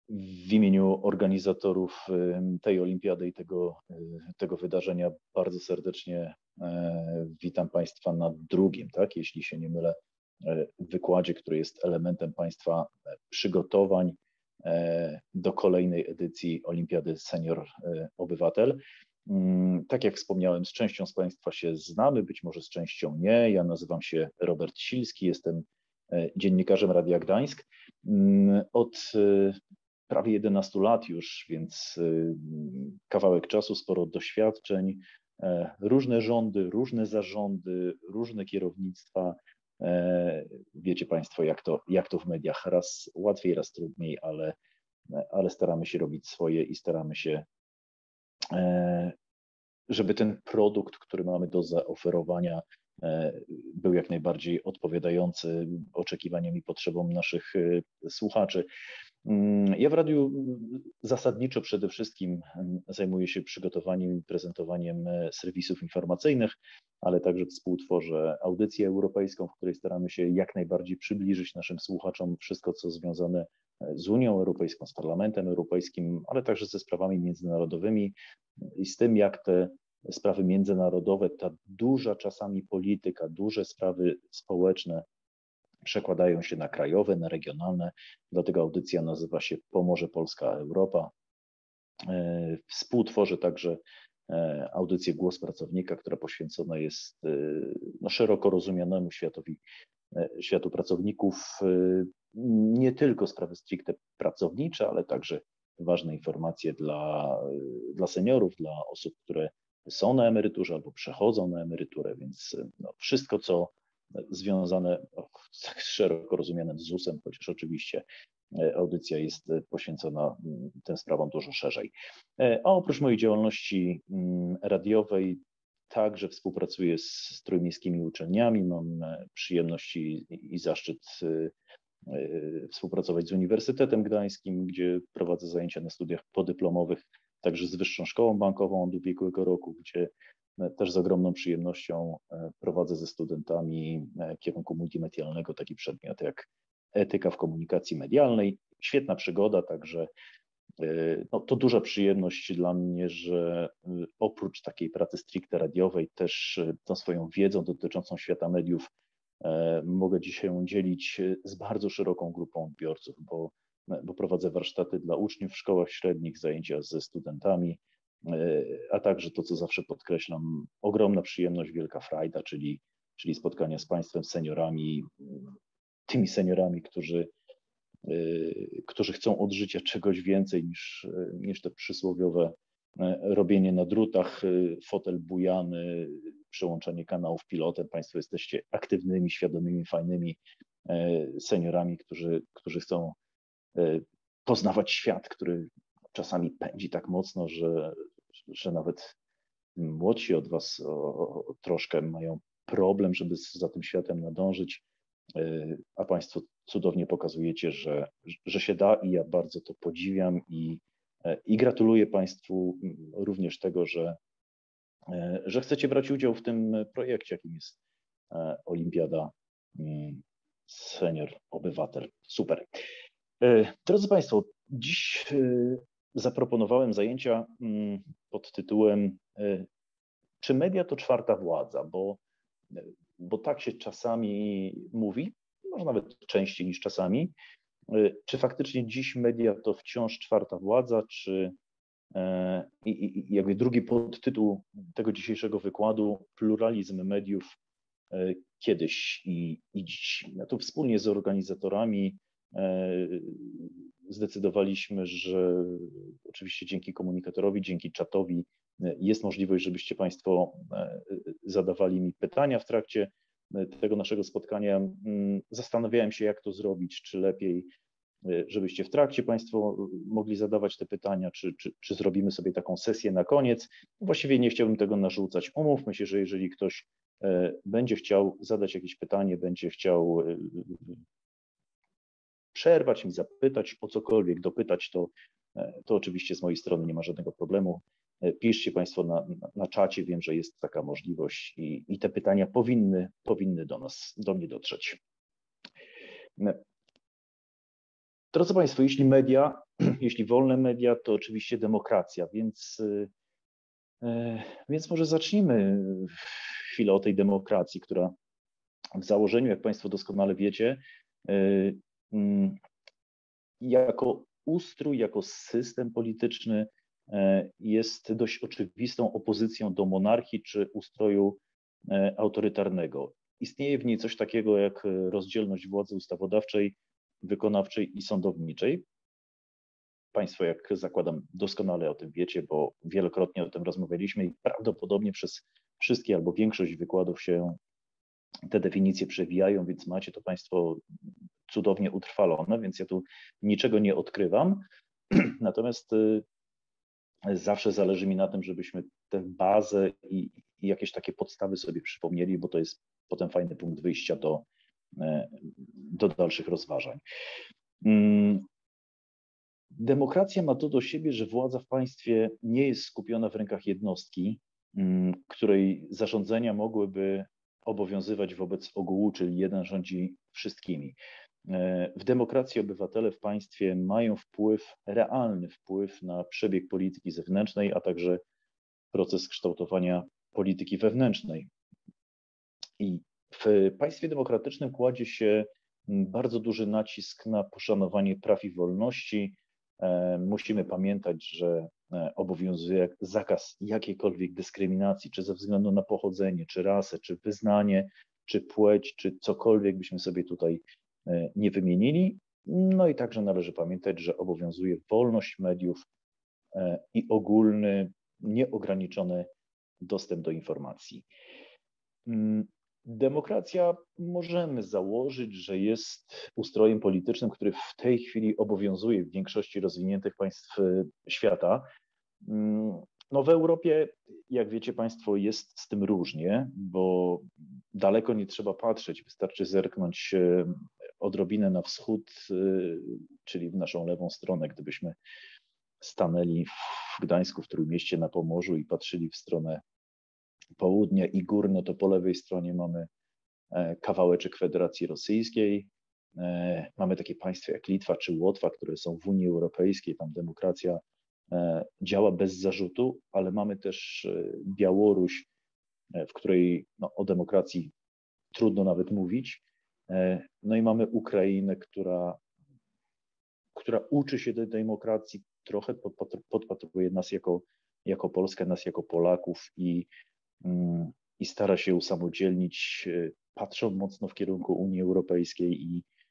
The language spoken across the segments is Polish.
W imieniu organizatorów tej olimpiady i tego wydarzenia bardzo serdecznie witam Państwa na drugim, tak, jeśli się nie mylę, wykładzie, który jest elementem Państwa przygotowań do kolejnej edycji Olimpiady Senior Obywatel. Tak jak wspomniałem, z częścią z Państwa się znamy, być może z częścią nie. Ja nazywam się Robert Silski, jestem dziennikarzem Radia Gdańsk. Od prawie 11 lat już, więc kawałek czasu, sporo doświadczeń, różne rządy, różne zarządy, różne kierownictwa. Wiecie Państwo, jak to w mediach, raz łatwiej, raz trudniej, ale staramy się robić swoje i staramy się, żeby ten produkt, który mamy do zaoferowania, był jak najbardziej odpowiadający oczekiwaniom i potrzebom naszych słuchaczy. Ja w radiu zasadniczo przede wszystkim zajmuję się przygotowaniem i prezentowaniem serwisów informacyjnych, ale także współtworzę audycję europejską, w której staramy się jak najbardziej przybliżyć naszym słuchaczom wszystko, co związane z Unią Europejską, z Parlamentem Europejskim, ale także ze sprawami międzynarodowymi i z tym, jak te sprawy międzynarodowe, ta duża czasami polityka, duże sprawy społeczne przekładają się na krajowe, na regionalne. Dlatego audycja nazywa się Pomorze Polska Europa. Współtworzę także audycję Głos Pracownika, która poświęcona jest szeroko rozumianemu światu pracowników. Nie tylko sprawy stricte pracownicze, ale także ważne informacje dla seniorów, dla osób, które są na emeryturze albo przechodzą na emeryturę, więc wszystko, co związane tak szeroko rozumianym ZUS-em, chociaż oczywiście audycja jest poświęcona tym sprawom dużo szerzej. A oprócz mojej działalności radiowej także współpracuję z trójmiejskimi uczelniami. Mam przyjemność i zaszczyt współpracować z Uniwersytetem Gdańskim, gdzie prowadzę zajęcia na studiach podyplomowych, także z Wyższą Szkołą Bankową od ubiegłego roku, gdzie też z ogromną przyjemnością prowadzę ze studentami kierunku multimedialnego taki przedmiot jak etyka w komunikacji medialnej. Świetna przygoda, także to duża przyjemność dla mnie, że oprócz takiej pracy stricte radiowej też tą swoją wiedzą dotyczącą świata mediów mogę dzisiaj dzielić z bardzo szeroką grupą odbiorców, bo prowadzę warsztaty dla uczniów w szkołach średnich, zajęcia ze studentami, a także to, co zawsze podkreślam, ogromna przyjemność, wielka frajda, czyli spotkania z Państwem, seniorami, tymi seniorami, którzy chcą od życia czegoś więcej niż te przysłowiowe robienie na drutach, fotel bujany, przełączanie kanałów pilotem. Państwo jesteście aktywnymi, świadomymi, fajnymi seniorami, którzy chcą poznawać świat, który czasami pędzi tak mocno, że nawet młodsi od Was troszkę mają problem, żeby za tym światem nadążyć, a Państwo cudownie pokazujecie, że się da i ja bardzo to podziwiam i gratuluję Państwu również tego, że chcecie brać udział w tym projekcie, jakim jest Olimpiada Senior Obywatel. Super. Drodzy Państwo, dziś zaproponowałem zajęcia pod tytułem Czy media to czwarta władza? Bo tak się czasami mówi, może nawet częściej niż czasami. Czy faktycznie dziś media to wciąż czwarta władza, czy jakby drugi podtytuł tego dzisiejszego wykładu, pluralizm mediów kiedyś i dziś. Ja tu wspólnie z organizatorami zdecydowaliśmy, że oczywiście dzięki komunikatorowi, dzięki czatowi jest możliwość, żebyście Państwo zadawali mi pytania w trakcie tego naszego spotkania. Zastanawiałem się, jak to zrobić, czy lepiej, żebyście w trakcie Państwo mogli zadawać te pytania, czy zrobimy sobie taką sesję na koniec. Właściwie nie chciałbym tego narzucać. Umówmy się, że jeżeli ktoś będzie chciał zadać jakieś pytanie, będzie chciał przerwać mi, zapytać o cokolwiek, dopytać, to oczywiście z mojej strony nie ma żadnego problemu. Piszcie Państwo na czacie, wiem, że jest taka możliwość i te pytania powinny do mnie dotrzeć. Drodzy Państwo, jeśli media jeśli wolne media, to oczywiście demokracja, więc może zacznijmy chwilę o tej demokracji, która w założeniu, jak Państwo doskonale wiecie, jako ustrój, jako system polityczny jest dość oczywistą opozycją do monarchii czy ustroju autorytarnego. Istnieje w niej coś takiego jak rozdzielność władzy ustawodawczej, wykonawczej i sądowniczej. Państwo, jak zakładam, doskonale o tym wiecie, bo wielokrotnie o tym rozmawialiśmy i prawdopodobnie przez wszystkie albo większość wykładów się te definicje przewijają, więc macie to Państwo cudownie utrwalone, więc ja tu niczego nie odkrywam. Natomiast zawsze zależy mi na tym, żebyśmy tę bazę i jakieś takie podstawy sobie przypomnieli, bo to jest potem fajny punkt wyjścia do dalszych rozważań. Demokracja ma to do siebie, że władza w państwie nie jest skupiona w rękach jednostki, której zarządzenia mogłyby obowiązywać wobec ogółu, czyli jeden rządzi wszystkimi. W demokracji obywatele w państwie mają wpływ, realny wpływ na przebieg polityki zewnętrznej, a także proces kształtowania polityki wewnętrznej. I w państwie demokratycznym kładzie się bardzo duży nacisk na poszanowanie praw i wolności. Musimy pamiętać, że obowiązuje zakaz jakiejkolwiek dyskryminacji, czy ze względu na pochodzenie, czy rasę, czy wyznanie, czy płeć, czy cokolwiek byśmy sobie tutaj nie wymienili. No i także należy pamiętać, że obowiązuje wolność mediów i ogólny, nieograniczony dostęp do informacji. Demokracja możemy założyć, że jest ustrojem politycznym, który w tej chwili obowiązuje w większości rozwiniętych państw świata. No w Europie, jak wiecie Państwo, jest z tym różnie, bo daleko nie trzeba patrzeć, wystarczy zerknąć odrobinę na wschód, czyli w naszą lewą stronę, gdybyśmy stanęli w Gdańsku, w Trójmieście na Pomorzu i patrzyli w stronę południa i gór, no to po lewej stronie mamy kawałeczek Federacji Rosyjskiej, mamy takie państwa jak Litwa czy Łotwa, które są w Unii Europejskiej, tam demokracja działa bez zarzutu, ale mamy też Białoruś, w której no, o demokracji trudno nawet mówić, no i mamy Ukrainę, która uczy się tej demokracji, trochę podpatruje nas jako Polskę, nas jako Polaków i stara się usamodzielnić, patrzą mocno w kierunku Unii Europejskiej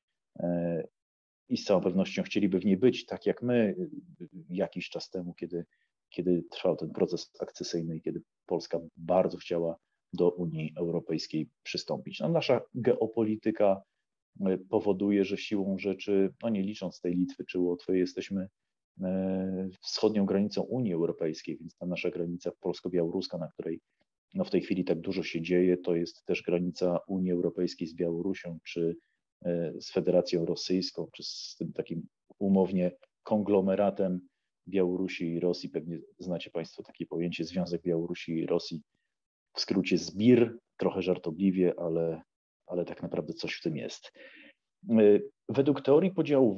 i z całą pewnością chcieliby w niej być, tak jak my jakiś czas temu, kiedy trwał ten proces akcesyjny i kiedy Polska bardzo chciała do Unii Europejskiej przystąpić. No, nasza geopolityka powoduje, że siłą rzeczy, no nie licząc tej Litwy czy Łotwy, jesteśmy wschodnią granicą Unii Europejskiej, więc ta nasza granica polsko-białoruska, na której no w tej chwili tak dużo się dzieje, to jest też granica Unii Europejskiej z Białorusią, czy z Federacją Rosyjską, czy z tym takim umownie konglomeratem Białorusi i Rosji. Pewnie znacie Państwo takie pojęcie Związek Białorusi i Rosji, w skrócie ZBIR, trochę żartobliwie, ale tak naprawdę coś w tym jest. Według teorii podziału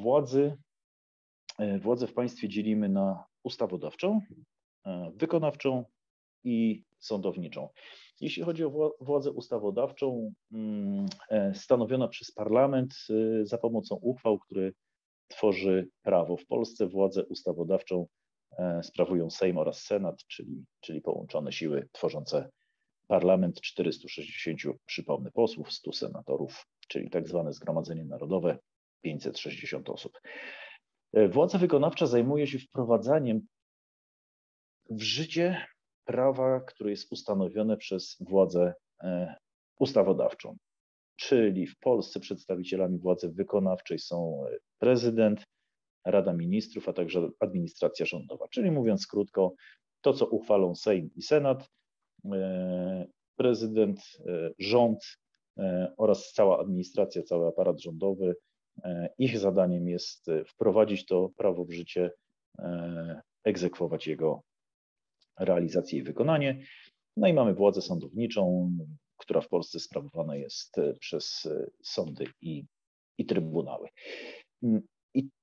władzę w państwie dzielimy na ustawodawczą, wykonawczą i sądowniczą. Jeśli chodzi o władzę ustawodawczą, stanowiona przez parlament za pomocą uchwał, który tworzy prawo. W Polsce władzę ustawodawczą sprawują Sejm oraz Senat, czyli połączone siły tworzące parlament, 460, przypomnę, posłów, 100 senatorów, czyli tak zwane Zgromadzenie Narodowe, 560 osób. Władza wykonawcza zajmuje się wprowadzaniem w życie prawa, które jest ustanowione przez władzę ustawodawczą. Czyli w Polsce przedstawicielami władzy wykonawczej są prezydent, Rada Ministrów, a także administracja rządowa. Czyli mówiąc krótko, to co uchwalą Sejm i Senat, prezydent, rząd oraz cała administracja, cały aparat rządowy, ich zadaniem jest wprowadzić to prawo w życie, egzekwować jego realizację i wykonanie. No i mamy władzę sądowniczą, która w Polsce sprawowana jest przez sądy i trybunały. I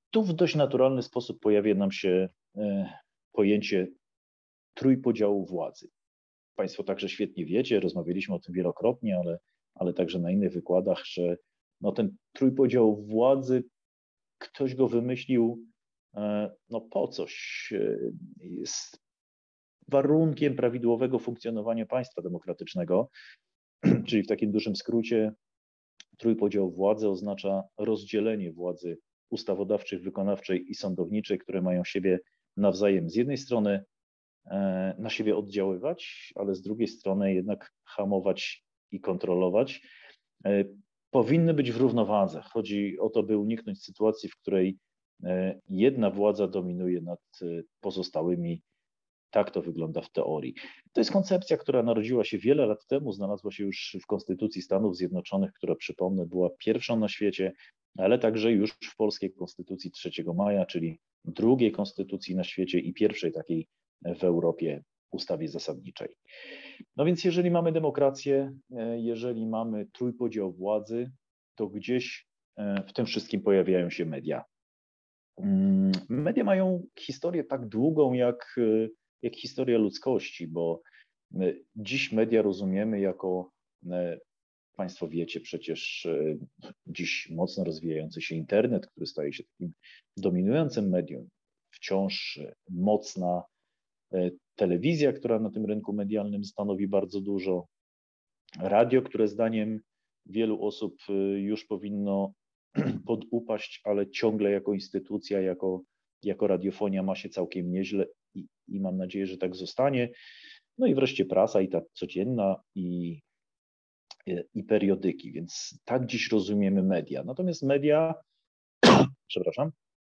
tu w dość naturalny sposób pojawia nam się pojęcie trójpodziału władzy. Państwo także świetnie wiecie, rozmawialiśmy o tym wielokrotnie, ale także na innych wykładach, że no ten trójpodział władzy, ktoś go wymyślił no po coś. Jest warunkiem prawidłowego funkcjonowania państwa demokratycznego, czyli w takim dużym skrócie trójpodział władzy oznacza rozdzielenie władzy ustawodawczej, wykonawczej i sądowniczej, które mają siebie nawzajem z jednej strony na siebie oddziaływać, ale z drugiej strony jednak hamować i kontrolować. Powinny być w równowadze. Chodzi o to, by uniknąć sytuacji, w której jedna władza dominuje nad pozostałymi. Tak to wygląda w teorii. To jest koncepcja, która narodziła się wiele lat temu, znalazła się już w Konstytucji Stanów Zjednoczonych, która, przypomnę, była pierwszą na świecie, ale także już w polskiej Konstytucji 3 maja, czyli drugiej konstytucji na świecie i pierwszej takiej w Europie ustawie zasadniczej. No więc jeżeli mamy demokrację, jeżeli mamy trójpodział władzy, to gdzieś w tym wszystkim pojawiają się media. Media mają historię tak długą jak historia ludzkości, bo dziś media rozumiemy jako, Państwo wiecie przecież, dziś mocno rozwijający się internet, który staje się takim dominującym medium, wciąż mocna telewizja, która na tym rynku medialnym stanowi bardzo dużo, radio, które zdaniem wielu osób już powinno podupaść, ale ciągle jako instytucja, jako radiofonia ma się całkiem nieźle i mam nadzieję, że tak zostanie. No i wreszcie prasa i ta codzienna i periodyki, więc tak dziś rozumiemy media. Natomiast media, przepraszam,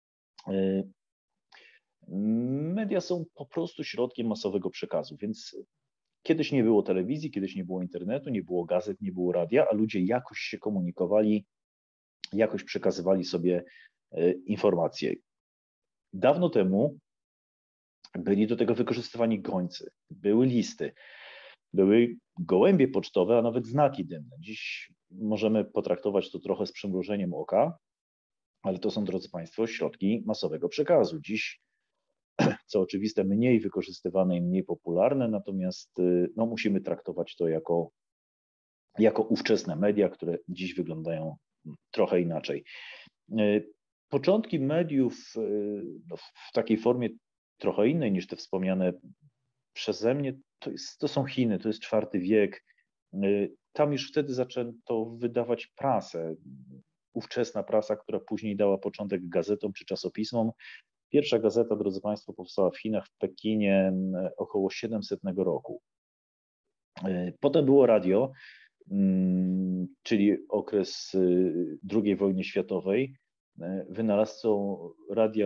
media są po prostu środkiem masowego przekazu, więc kiedyś nie było telewizji, kiedyś nie było internetu, nie było gazet, nie było radia, a ludzie jakoś się komunikowali, jakoś przekazywali sobie informacje. Dawno temu byli do tego wykorzystywani gońcy, były listy, były gołębie pocztowe, a nawet znaki dymne. Dziś możemy potraktować to trochę z przymrużeniem oka, ale to są, drodzy Państwo, środki masowego przekazu. Dziś, co oczywiste, mniej wykorzystywane i mniej popularne, natomiast no, musimy traktować to jako ówczesne media, które dziś wyglądają trochę inaczej. Początki mediów no, w takiej formie trochę innej niż te wspomniane przeze mnie, to są Chiny, to jest IV wiek. Tam już wtedy zaczęto wydawać prasę. Ówczesna prasa, która później dała początek gazetom czy czasopismom. Pierwsza gazeta, drodzy Państwo, powstała w Chinach, w Pekinie około 700 roku. Potem było radio, czyli okres II wojny światowej. Wynalazcą radia,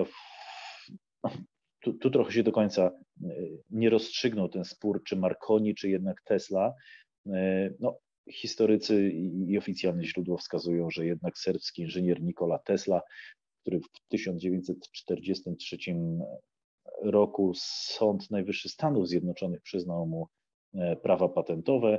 tu trochę się do końca nie rozstrzygnął ten spór, czy Marconi, czy jednak Tesla. No, historycy i oficjalne źródła wskazują, że jednak serbski inżynier Nikola Tesla, który w 1943 roku Sąd Najwyższy Stanów Zjednoczonych przyznał mu prawa patentowe.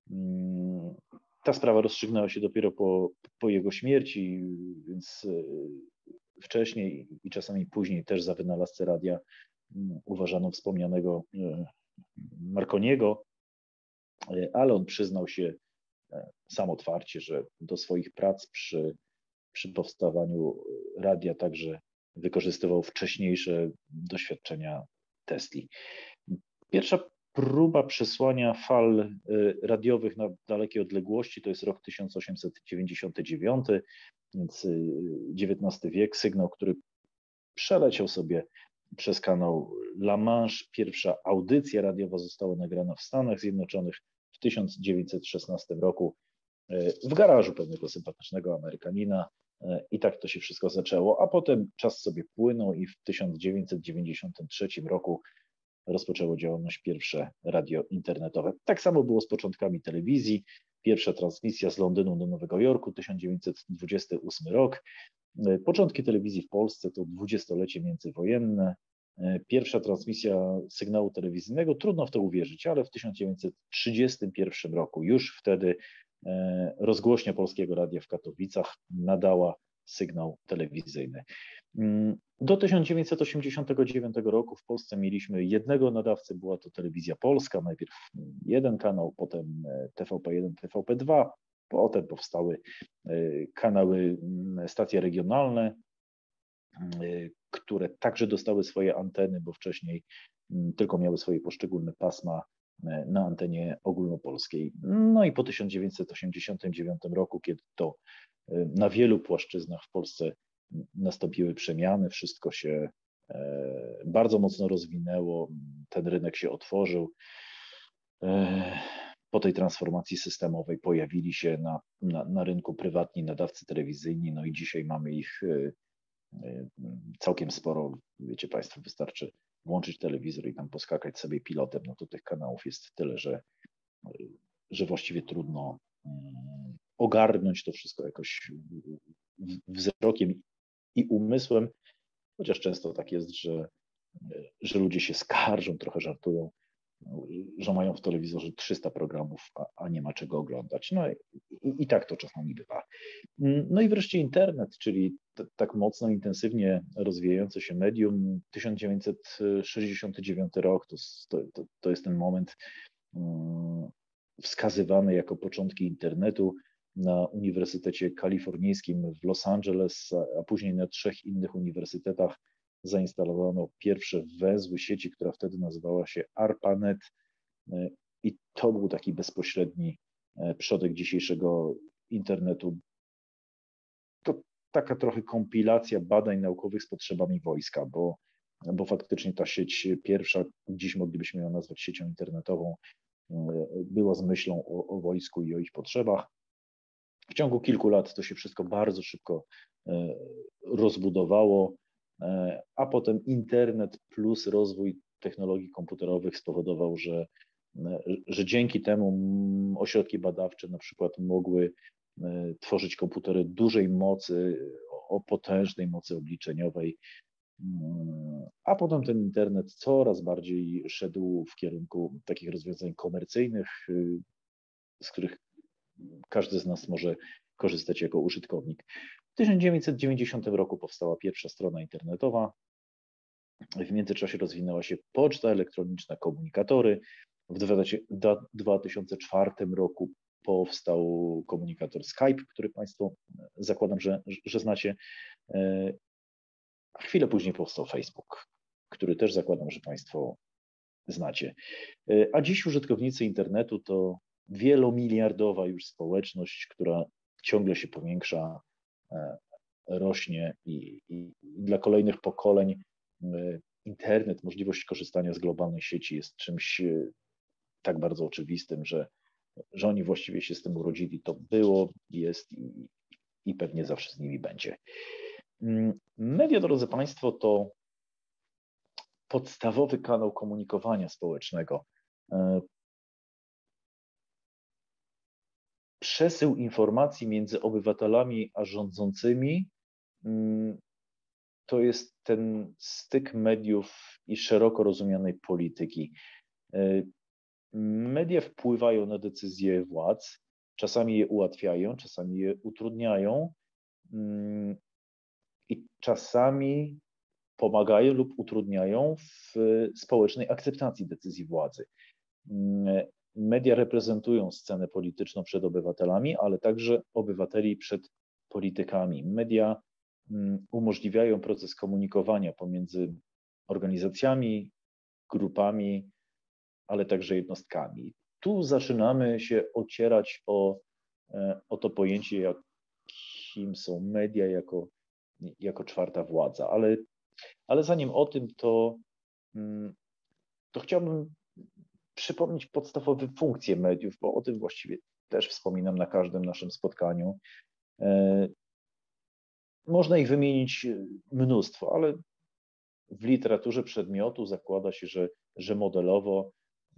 Ta sprawa rozstrzygnęła się dopiero po jego śmierci, więc wcześniej i czasami później też za wynalazcę radia uważano wspomnianego Marconiego, ale on przyznał się sam otwarcie, że do swoich prac przy powstawaniu radia także wykorzystywał wcześniejsze doświadczenia Tesli. Pierwsza próba przesłania fal radiowych na dalekie odległości to jest rok 1899, więc XIX wiek, sygnał, który przeleciał sobie przez kanał La Manche. Pierwsza audycja radiowa została nagrana w Stanach Zjednoczonych w 1916 roku w garażu pewnego sympatycznego Amerykanina i tak to się wszystko zaczęło, a potem czas sobie płynął i w 1993 roku rozpoczęło działalność pierwsze radio internetowe. Tak samo było z początkami telewizji. Pierwsza transmisja z Londynu do Nowego Jorku, 1928 rok. Początki telewizji w Polsce to dwudziestolecie międzywojenne. Pierwsza transmisja sygnału telewizyjnego, trudno w to uwierzyć, ale w 1931 roku, już wtedy rozgłośnia Polskiego Radia w Katowicach nadała sygnał telewizyjny. Do 1989 roku w Polsce mieliśmy jednego nadawcę, była to Telewizja Polska, najpierw jeden kanał, potem TVP1, TVP2, potem powstały kanały, stacje regionalne, które także dostały swoje anteny, bo wcześniej tylko miały swoje poszczególne pasma na antenie ogólnopolskiej. No i po 1989 roku, kiedy to na wielu płaszczyznach w Polsce nastąpiły przemiany, wszystko się bardzo mocno rozwinęło, ten rynek się otworzył. Po tej transformacji systemowej pojawili się na rynku prywatni nadawcy telewizyjni, no i dzisiaj mamy ich całkiem sporo. Wiecie Państwo, wystarczy włączyć telewizor i tam poskakać sobie pilotem, no to tych kanałów jest tyle, że właściwie trudno ogarnąć to wszystko jakoś wzrokiem i umysłem, chociaż często tak jest, że ludzie się skarżą, trochę żartują, że mają w telewizorze 300 programów, a nie ma czego oglądać. No i tak to czasami bywa. No i wreszcie internet, czyli tak mocno, intensywnie rozwijające się medium. 1969 rok to jest ten moment wskazywany jako początki internetu. Na Uniwersytecie Kalifornijskim w Los Angeles, a później na 3 innych uniwersytetach zainstalowano pierwsze węzły sieci, która wtedy nazywała się ARPANET, i to był taki bezpośredni przodek dzisiejszego internetu. To taka trochę kompilacja badań naukowych z potrzebami wojska, bo faktycznie ta sieć pierwsza, dziś moglibyśmy ją nazwać siecią internetową, była z myślą o wojsku i o ich potrzebach. W ciągu kilku lat to się wszystko bardzo szybko rozbudowało, a potem internet plus rozwój technologii komputerowych spowodował, że dzięki temu ośrodki badawcze na przykład mogły tworzyć komputery dużej mocy, o potężnej mocy obliczeniowej, a potem ten internet coraz bardziej szedł w kierunku takich rozwiązań komercyjnych, z których każdy z nas może korzystać jako użytkownik. W 1990 roku powstała pierwsza strona internetowa. W międzyczasie rozwinęła się poczta elektroniczna, komunikatory. W 2004 roku powstał komunikator Skype, który Państwo, zakładam, że znacie. Chwilę później powstał Facebook, który też zakładam, że Państwo znacie. A dziś użytkownicy internetu to wielomiliardowa już społeczność, która ciągle się powiększa, rośnie i dla kolejnych pokoleń internet, możliwość korzystania z globalnej sieci jest czymś tak bardzo oczywistym, że oni właściwie się z tym urodzili. To było, jest i pewnie zawsze z nimi będzie. Media, drodzy Państwo, to podstawowy kanał komunikowania społecznego. Przesył informacji między obywatelami a rządzącymi to jest ten styk mediów i szeroko rozumianej polityki. Media wpływają na decyzje władz, czasami je ułatwiają, czasami je utrudniają i czasami pomagają lub utrudniają w społecznej akceptacji decyzji władzy. Media reprezentują scenę polityczną przed obywatelami, ale także obywateli przed politykami. Media umożliwiają proces komunikowania pomiędzy organizacjami, grupami, ale także jednostkami. Tu zaczynamy się ocierać o to pojęcie, jakim są media jako czwarta władza. Ale zanim o tym, to chciałbym przypomnieć podstawowe funkcje mediów, bo o tym właściwie też wspominam na każdym naszym spotkaniu. Można ich wymienić mnóstwo, ale w literaturze przedmiotu zakłada się, że modelowo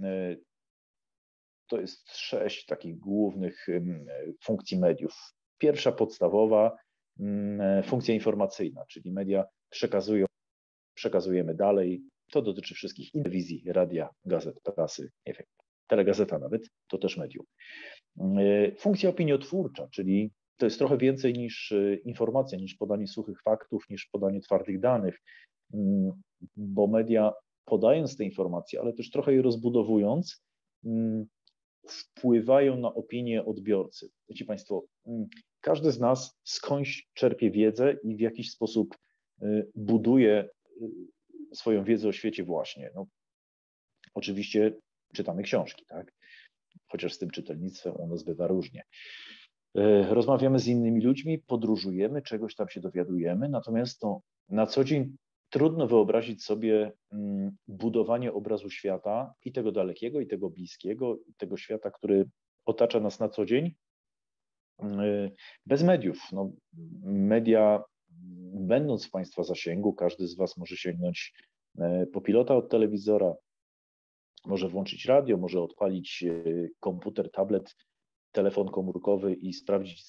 to jest 6 takich głównych funkcji mediów. Pierwsza podstawowa funkcja informacyjna, czyli media przekazujemy dalej. To dotyczy wszystkich telewizji, radia, gazet, prasy, nie wiem, telegazeta nawet, to też medium. Funkcja opiniotwórcza, czyli to jest trochę więcej niż informacja, niż podanie suchych faktów, niż podanie twardych danych, bo media podając te informacje, ale też trochę je rozbudowując, wpływają na opinię odbiorcy. Wiecie Państwo, każdy z nas skądś czerpie wiedzę i w jakiś sposób buduje swoją wiedzę o świecie właśnie. No, oczywiście czytamy książki, tak? Chociaż z tym czytelnictwem u nas bywa różnie. Rozmawiamy z innymi ludźmi, podróżujemy, czegoś tam się dowiadujemy, natomiast to na co dzień trudno wyobrazić sobie budowanie obrazu świata i tego dalekiego, i tego bliskiego, i tego świata, który otacza nas na co dzień, bez mediów. No, media, będąc w Państwa zasięgu, każdy z Was może sięgnąć po pilota od telewizora, może włączyć radio, może odpalić komputer, tablet, telefon komórkowy i sprawdzić,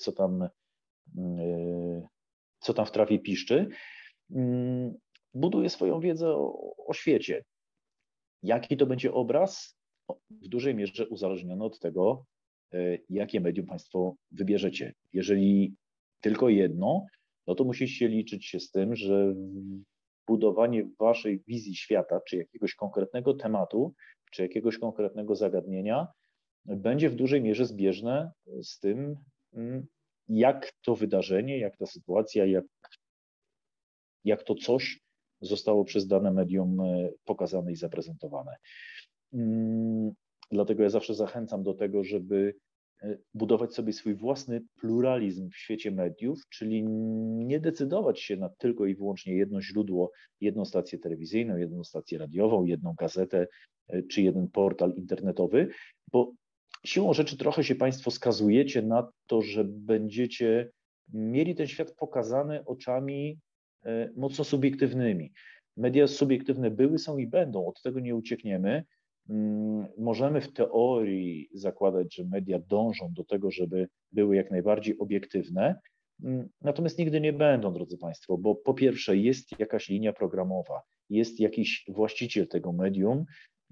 co tam w trawie piszczy. Buduje swoją wiedzę o świecie. Jaki to będzie obraz? W dużej mierze uzależnione od tego, jakie medium Państwo wybierzecie. Jeżeli tylko jedno, no to musicie liczyć się z tym, że budowanie Waszej wizji świata, czy jakiegoś konkretnego tematu, czy jakiegoś konkretnego zagadnienia będzie w dużej mierze zbieżne z tym, jak to wydarzenie, jak ta sytuacja, jak to coś zostało przez dane medium pokazane i zaprezentowane. Dlatego ja zawsze zachęcam do tego, żeby budować sobie swój własny pluralizm w świecie mediów, czyli nie decydować się na tylko i wyłącznie jedno źródło, jedną stację telewizyjną, jedną stację radiową, jedną gazetę czy jeden portal internetowy, bo siłą rzeczy trochę się Państwo skazujecie na to, że będziecie mieli ten świat pokazany oczami mocno subiektywnymi. Media subiektywne były, są i będą, od tego nie uciekniemy. Możemy w teorii zakładać, że media dążą do tego, żeby były jak najbardziej obiektywne, natomiast nigdy nie będą, drodzy Państwo, bo po pierwsze jest jakaś linia programowa, jest jakiś właściciel tego medium,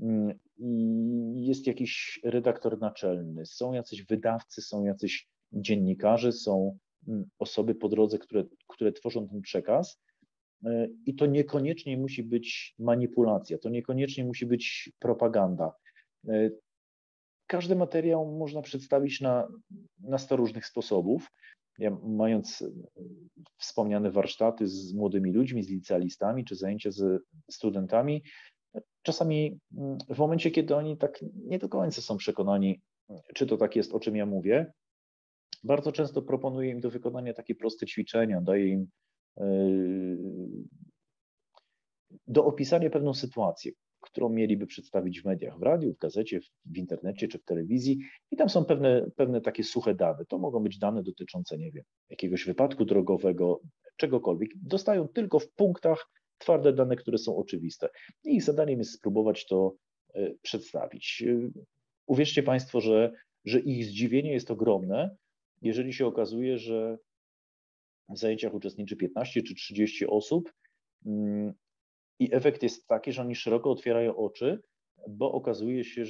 jest jakiś redaktor naczelny, są jacyś wydawcy, są jacyś dziennikarze, są osoby po drodze, które tworzą ten przekaz. I to niekoniecznie musi być manipulacja, to niekoniecznie musi być propaganda. Każdy materiał można przedstawić na 100 różnych sposobów. Ja, mając wspomniane warsztaty z młodymi ludźmi, z licealistami, czy zajęcia z studentami, czasami w momencie, kiedy oni tak nie do końca są przekonani, czy to tak jest, o czym ja mówię, bardzo często proponuję im do wykonania takie proste ćwiczenia, daję im do opisania pewną sytuację, którą mieliby przedstawić w mediach, w radiu, w gazecie, w internecie czy w telewizji i tam są pewne takie suche dane. To mogą być dane dotyczące, nie wiem, jakiegoś wypadku drogowego, czegokolwiek. Dostają tylko w punktach twarde dane, które są oczywiste. I ich zadaniem jest spróbować to przedstawić. Uwierzcie Państwo, że ich zdziwienie jest ogromne, jeżeli się okazuje, że w zajęciach uczestniczy 15 czy 30 osób i efekt jest taki, że oni szeroko otwierają oczy, bo okazuje się,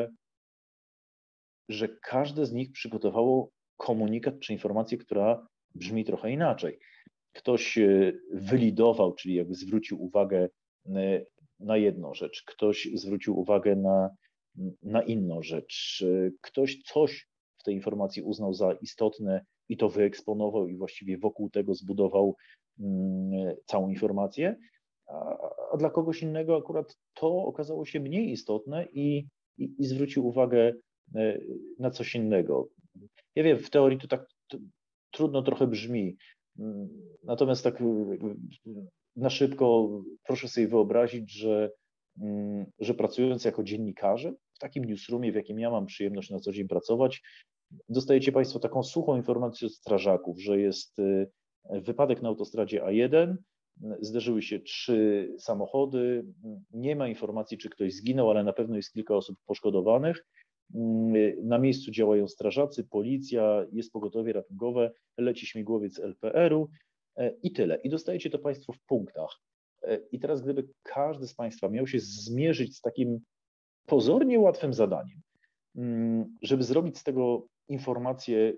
że każde z nich przygotowało komunikat czy informację, która brzmi trochę inaczej. Ktoś wylidował, czyli jakby zwrócił uwagę na jedną rzecz, ktoś zwrócił uwagę na inną rzecz, ktoś coś w tej informacji uznał za istotne i to wyeksponował i właściwie wokół tego zbudował całą informację, a dla kogoś innego akurat to okazało się mniej istotne i zwrócił uwagę na coś innego. Ja wiem, w teorii to tak trudno trochę brzmi, natomiast tak na szybko proszę sobie wyobrazić, że pracując jako dziennikarze w takim newsroomie, w jakim ja mam przyjemność na co dzień pracować, dostajecie Państwo taką suchą informację od strażaków, że jest wypadek na autostradzie A1, zderzyły się 3 samochody, nie ma informacji, czy ktoś zginął, ale na pewno jest kilka osób poszkodowanych. Na miejscu działają strażacy, policja, jest pogotowie ratunkowe, leci śmigłowiec LPR-u i tyle. I dostajecie to Państwo w punktach. I teraz gdyby każdy z Państwa miał się zmierzyć z takim pozornie łatwym zadaniem, żeby zrobić z tego informację,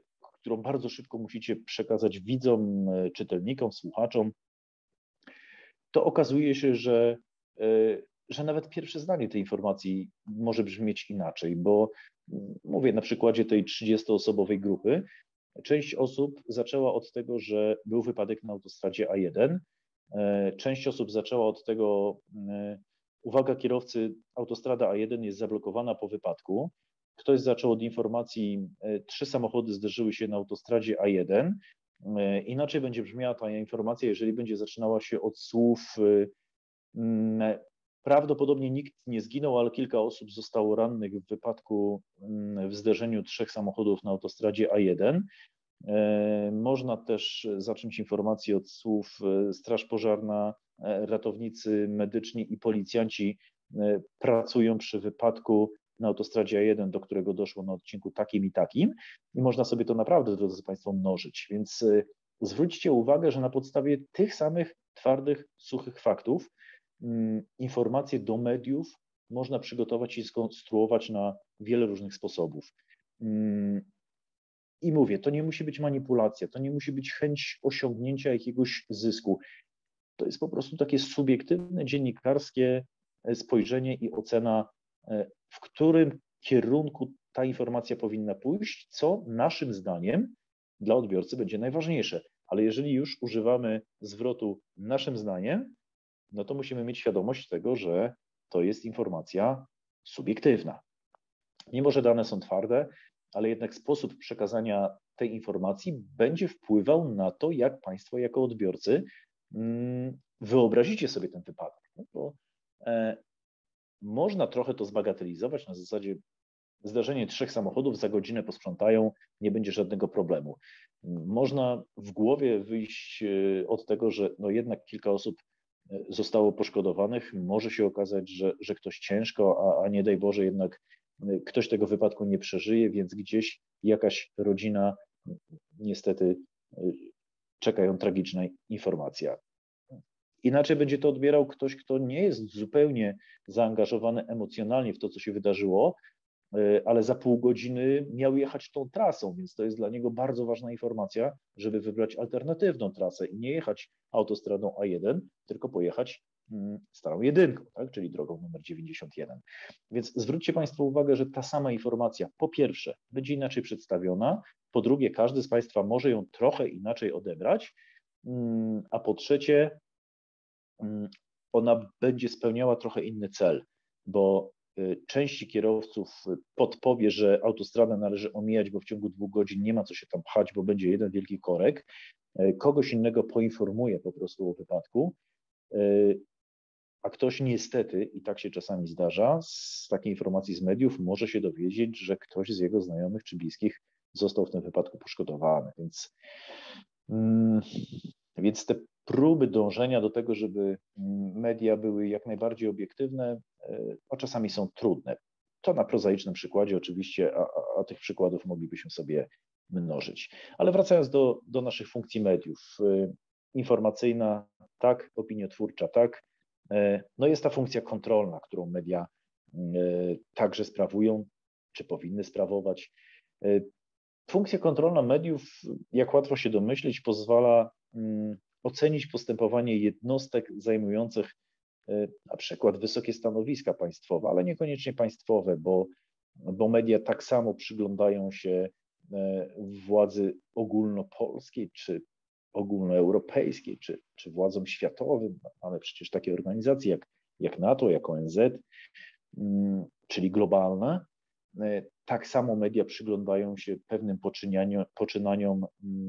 którą bardzo szybko musicie przekazać widzom, czytelnikom, słuchaczom, to okazuje się, że nawet pierwsze zdanie tej informacji może brzmieć inaczej, bo mówię na przykładzie tej 30-osobowej grupy, część osób zaczęła od tego, że był wypadek na autostradzie A1, część osób zaczęła od tego, uwaga kierowcy, autostrada A1 jest zablokowana po wypadku. Ktoś zaczął od informacji, 3 samochody zderzyły się na autostradzie A1. Inaczej będzie brzmiała ta informacja, jeżeli będzie zaczynała się od słów, prawdopodobnie nikt nie zginął, ale kilka osób zostało rannych w wypadku, w zderzeniu 3 samochodów na autostradzie A1. Można też zacząć informację od słów Straż Pożarna, ratownicy medyczni i policjanci pracują przy wypadku na autostradzie A1, do którego doszło na odcinku takim i takim. I można sobie to naprawdę, drodzy Państwo, mnożyć. Więc zwróćcie uwagę, że na podstawie tych samych twardych, suchych faktów informacje do mediów można przygotować i skonstruować na wiele różnych sposobów. I mówię, to nie musi być manipulacja, to nie musi być chęć osiągnięcia jakiegoś zysku. To jest po prostu takie subiektywne, dziennikarskie spojrzenie i ocena, w którym kierunku ta informacja powinna pójść, co naszym zdaniem dla odbiorcy będzie najważniejsze. Ale jeżeli już używamy zwrotu naszym zdaniem, no to musimy mieć świadomość tego, że to jest informacja subiektywna. Mimo że dane są twarde, ale jednak sposób przekazania tej informacji będzie wpływał na to, jak Państwo jako odbiorcy wyobrazicie sobie ten wypadek. No bo można trochę to zbagatelizować na zasadzie zdarzenie 3 samochodów, za godzinę posprzątają, nie będzie żadnego problemu. Można w głowie wyjść od tego, że no jednak kilka osób zostało poszkodowanych, może się okazać, że ktoś ciężko, a nie daj Boże jednak ktoś tego wypadku nie przeżyje, więc gdzieś jakaś rodzina niestety czeka ją tragiczna informacja. Inaczej będzie to odbierał ktoś, kto nie jest zupełnie zaangażowany emocjonalnie w to, co się wydarzyło, ale za pół godziny miał jechać tą trasą, więc to jest dla niego bardzo ważna informacja, żeby wybrać alternatywną trasę i nie jechać autostradą A1, tylko pojechać starą jedynką, tak? Czyli drogą numer 91. Więc zwróćcie Państwo uwagę, że ta sama informacja po pierwsze będzie inaczej przedstawiona, po drugie każdy z Państwa może ją trochę inaczej odebrać, a po trzecie ona będzie spełniała trochę inny cel, bo części kierowców podpowie, że autostradę należy omijać, bo w ciągu 2 godzin nie ma co się tam pchać, bo będzie jeden wielki korek. Kogoś innego poinformuje po prostu o wypadku, a ktoś niestety, i tak się czasami zdarza, z takiej informacji z mediów może się dowiedzieć, że ktoś z jego znajomych czy bliskich został w tym wypadku poszkodowany. Więc te próby dążenia do tego, żeby media były jak najbardziej obiektywne, a czasami są trudne. To na prozaicznym przykładzie oczywiście, a tych przykładów moglibyśmy sobie mnożyć. Ale wracając do naszych funkcji mediów. Informacyjna tak, opiniotwórcza tak. No jest ta funkcja kontrolna, którą media także sprawują, czy powinny sprawować. Funkcja kontrolna mediów, jak łatwo się domyślić, pozwala ocenić postępowanie jednostek zajmujących na przykład wysokie stanowiska państwowe, ale niekoniecznie państwowe, bo media tak samo przyglądają się władzy ogólnopolskiej, czy ogólnoeuropejskiej, czy władzom światowym. Mamy przecież takie organizacje jak NATO, jak ONZ, czyli globalne. Tak samo media przyglądają się pewnym poczynaniom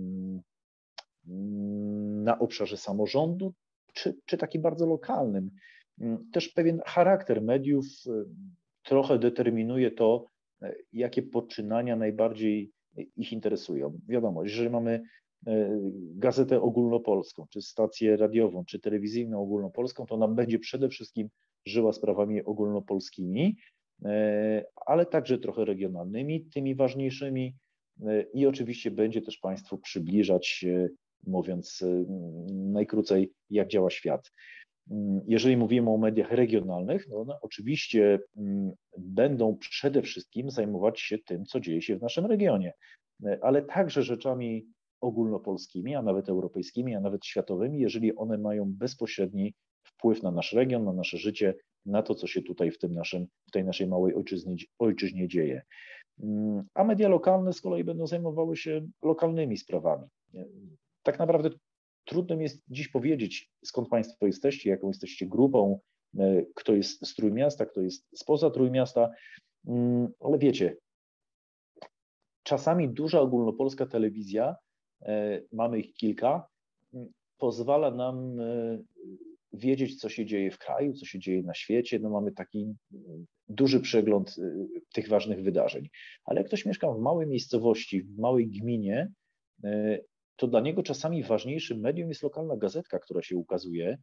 na obszarze samorządu, czy takim bardzo lokalnym. Też pewien charakter mediów trochę determinuje to, jakie poczynania najbardziej ich interesują. Wiadomo, jeżeli mamy gazetę ogólnopolską, czy stację radiową, czy telewizyjną ogólnopolską, to ona będzie przede wszystkim żyła sprawami ogólnopolskimi, ale także trochę regionalnymi, tymi ważniejszymi i oczywiście będzie też Państwu przybliżać, mówiąc najkrócej, jak działa świat. Jeżeli mówimy o mediach regionalnych, no one oczywiście będą przede wszystkim zajmować się tym, co dzieje się w naszym regionie, ale także rzeczami ogólnopolskimi, a nawet europejskimi, a nawet światowymi, jeżeli one mają bezpośredni wpływ na nasz region, na nasze życie, na to, co się tutaj w tej naszej małej ojczyźnie dzieje. A media lokalne z kolei będą zajmowały się lokalnymi sprawami. Tak naprawdę trudno mi jest dziś powiedzieć, skąd Państwo jesteście, jaką jesteście grupą, kto jest z Trójmiasta, kto jest spoza Trójmiasta, ale wiecie, czasami duża ogólnopolska telewizja, mamy ich kilka, pozwala nam wiedzieć, co się dzieje w kraju, co się dzieje na świecie. No mamy taki duży przegląd tych ważnych wydarzeń. Ale jak ktoś mieszka w małej miejscowości, w małej gminie, to dla niego czasami ważniejszym medium jest lokalna gazetka, która się ukazuje.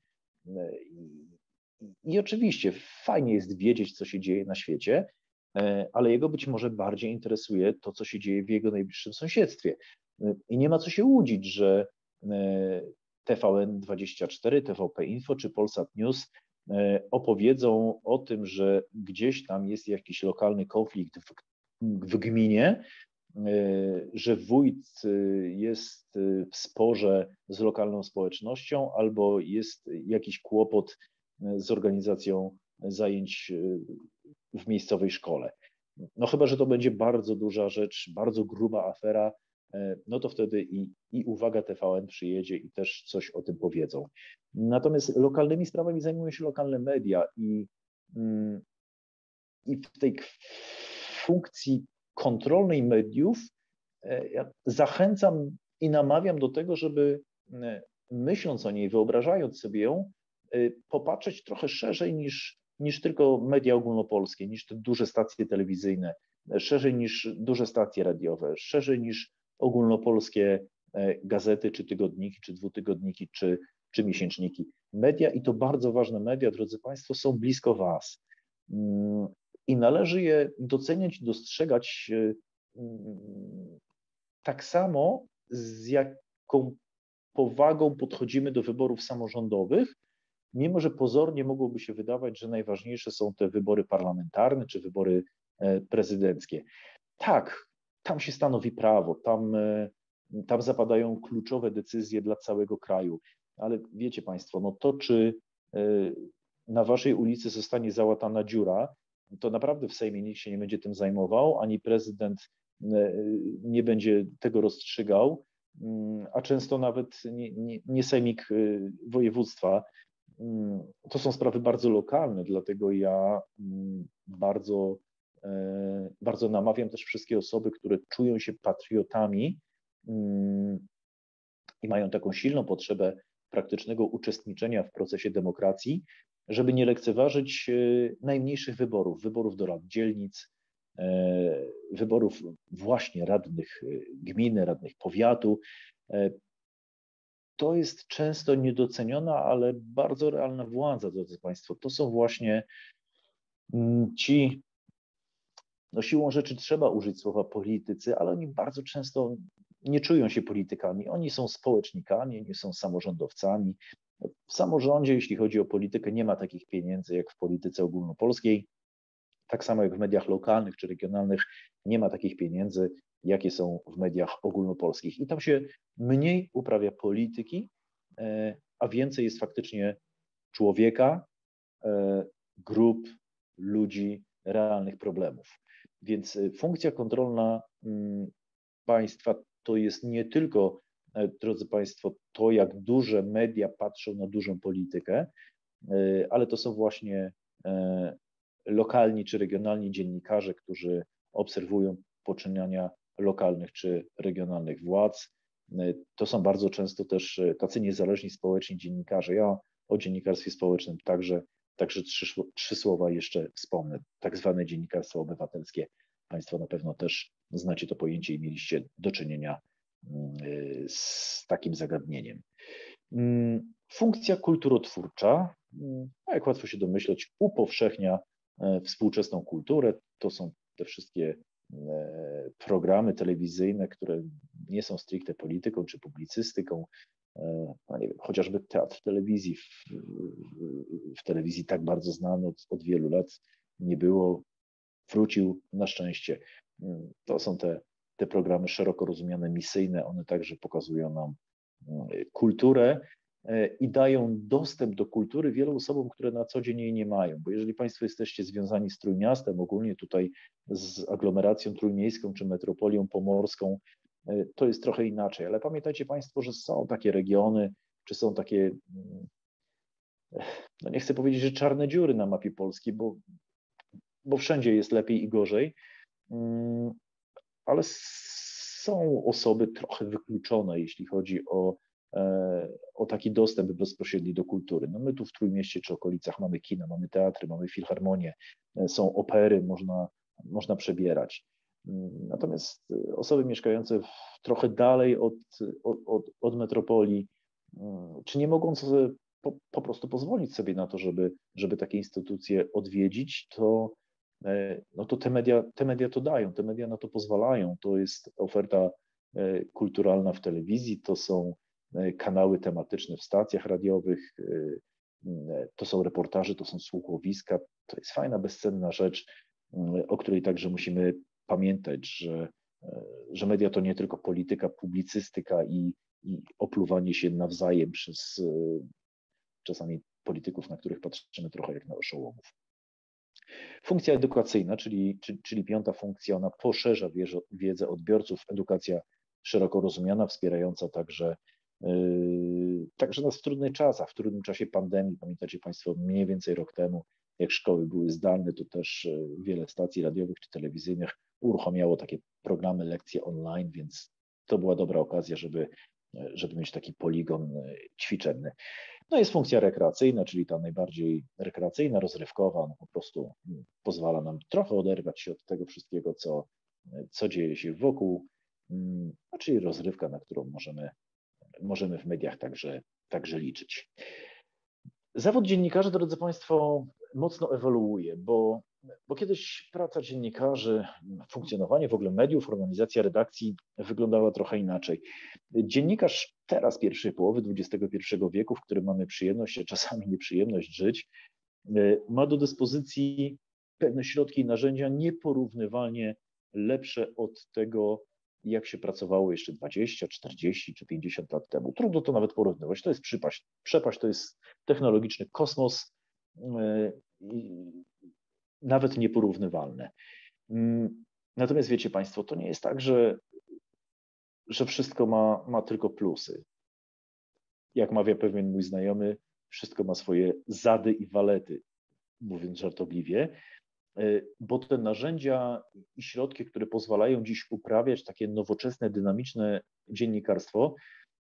I oczywiście fajnie jest wiedzieć, co się dzieje na świecie, ale jego być może bardziej interesuje to, co się dzieje w jego najbliższym sąsiedztwie. I nie ma co się łudzić, że TVN24, TVP Info czy Polsat News opowiedzą o tym, że gdzieś tam jest jakiś lokalny konflikt w gminie, że wójt jest w sporze z lokalną społecznością albo jest jakiś kłopot z organizacją zajęć w miejscowej szkole. No chyba, że to będzie bardzo duża rzecz, bardzo gruba afera, no to wtedy i uwaga TVN przyjedzie i też coś o tym powiedzą. Natomiast lokalnymi sprawami zajmują się lokalne media i w tej funkcji kontrolnej mediów ja zachęcam i namawiam do tego, żeby myśląc o niej, wyobrażając sobie ją, popatrzeć trochę szerzej niż tylko media ogólnopolskie, niż te duże stacje telewizyjne, szerzej niż duże stacje radiowe, szerzej niż ogólnopolskie gazety, czy tygodniki, czy dwutygodniki, czy miesięczniki. Media, i to bardzo ważne media, drodzy Państwo, są blisko Was. I należy je doceniać i dostrzegać tak samo, z jaką powagą podchodzimy do wyborów samorządowych, mimo że pozornie mogłoby się wydawać, że najważniejsze są te wybory parlamentarne czy wybory prezydenckie. Tak, tam się stanowi prawo, tam zapadają kluczowe decyzje dla całego kraju, ale wiecie Państwo, no to czy na Waszej ulicy zostanie załatana dziura, to naprawdę w Sejmie nikt się nie będzie tym zajmował, ani prezydent nie będzie tego rozstrzygał, a często nawet nie sejmik województwa. To są sprawy bardzo lokalne, dlatego ja bardzo namawiam też wszystkie osoby, które czują się patriotami i mają taką silną potrzebę praktycznego uczestniczenia w procesie demokracji, żeby nie lekceważyć najmniejszych wyborów do rad dzielnic, wyborów właśnie radnych gminy, radnych powiatu. To jest często niedoceniona, ale bardzo realna władza, drodzy Państwo. To są właśnie ci, no siłą rzeczy trzeba użyć słowa politycy, ale oni bardzo często nie czują się politykami. Oni są społecznikami, oni są samorządowcami. W samorządzie, jeśli chodzi o politykę, nie ma takich pieniędzy jak w polityce ogólnopolskiej. Tak samo jak w mediach lokalnych czy regionalnych nie ma takich pieniędzy, jakie są w mediach ogólnopolskich. I tam się mniej uprawia polityki, a więcej jest faktycznie człowieka, grup, ludzi, realnych problemów. Więc funkcja kontrolna państwa to jest nie tylko, drodzy Państwo, to jak duże media patrzą na dużą politykę, ale to są właśnie lokalni czy regionalni dziennikarze, którzy obserwują poczynania lokalnych czy regionalnych władz. To są bardzo często też tacy niezależni społeczni dziennikarze. Ja o dziennikarstwie społecznym także trzy słowa jeszcze wspomnę. Tak zwane dziennikarstwo obywatelskie. Państwo na pewno też znacie to pojęcie i mieliście do czynienia z takim zagadnieniem. Funkcja kulturotwórcza, jak łatwo się domyśleć, upowszechnia współczesną kulturę. To są te wszystkie programy telewizyjne, które nie są stricte polityką czy publicystyką, no nie wiem, chociażby teatr telewizji, w telewizji tak bardzo znany od wielu lat nie było, wrócił na szczęście. To są te programy szeroko rozumiane misyjne, one także pokazują nam kulturę i dają dostęp do kultury wielu osobom, które na co dzień jej nie mają. Bo jeżeli Państwo jesteście związani z Trójmiastem, ogólnie tutaj z aglomeracją trójmiejską czy metropolią pomorską, to jest trochę inaczej. Ale pamiętajcie Państwo, że są takie regiony, czy są takie, no nie chcę powiedzieć, że czarne dziury na mapie Polski, bo wszędzie jest lepiej i gorzej, ale są osoby trochę wykluczone, jeśli chodzi o taki dostęp bezpośredni do kultury. No my tu w Trójmieście czy okolicach mamy kina, mamy teatry, mamy filharmonię, są opery, można przebierać. Natomiast osoby mieszkające trochę dalej od metropolii, czy nie mogą sobie po prostu pozwolić sobie na to, żeby takie instytucje odwiedzić, to te media to dają, te media na to pozwalają. To jest oferta kulturalna w telewizji, to są kanały tematyczne w stacjach radiowych, to są reportaże, to są słuchowiska. To jest fajna, bezcenna rzecz, o której także musimy pamiętać, że media to nie tylko polityka, publicystyka i opluwanie się nawzajem przez czasami polityków, na których patrzymy trochę jak na oszołomów. Funkcja edukacyjna, czyli piąta funkcja, ona poszerza wiedzę odbiorców. Edukacja szeroko rozumiana, wspierająca także nas w trudnych czasach, w trudnym czasie pandemii. Pamiętacie Państwo, mniej więcej rok temu, jak szkoły były zdalne, to też wiele stacji radiowych czy telewizyjnych uruchamiało takie programy, lekcje online, więc to była dobra okazja, żeby mieć taki poligon ćwiczenny. No jest funkcja rekreacyjna, czyli ta najbardziej rekreacyjna, rozrywkowa, no po prostu pozwala nam trochę oderwać się od tego wszystkiego, co dzieje się wokół, no, czyli rozrywka, na którą możemy w mediach także liczyć. Zawód dziennikarza, drodzy Państwo, mocno ewoluuje, bo kiedyś praca dziennikarzy, funkcjonowanie w ogóle mediów, organizacja redakcji wyglądała trochę inaczej. Dziennikarz teraz, pierwszej połowy XXI wieku, w którym mamy przyjemność, a czasami nieprzyjemność żyć, ma do dyspozycji pewne środki i narzędzia nieporównywalnie lepsze od tego, jak się pracowało jeszcze 20, 40 czy 50 lat temu. Trudno to nawet porównywać. To jest przepaść, to jest technologiczny kosmos, nawet nieporównywalne. Natomiast wiecie Państwo, to nie jest tak, że wszystko ma tylko plusy. Jak mawia pewien mój znajomy, wszystko ma swoje zady i walety, mówiąc żartobliwie, bo te narzędzia i środki, które pozwalają dziś uprawiać takie nowoczesne, dynamiczne dziennikarstwo,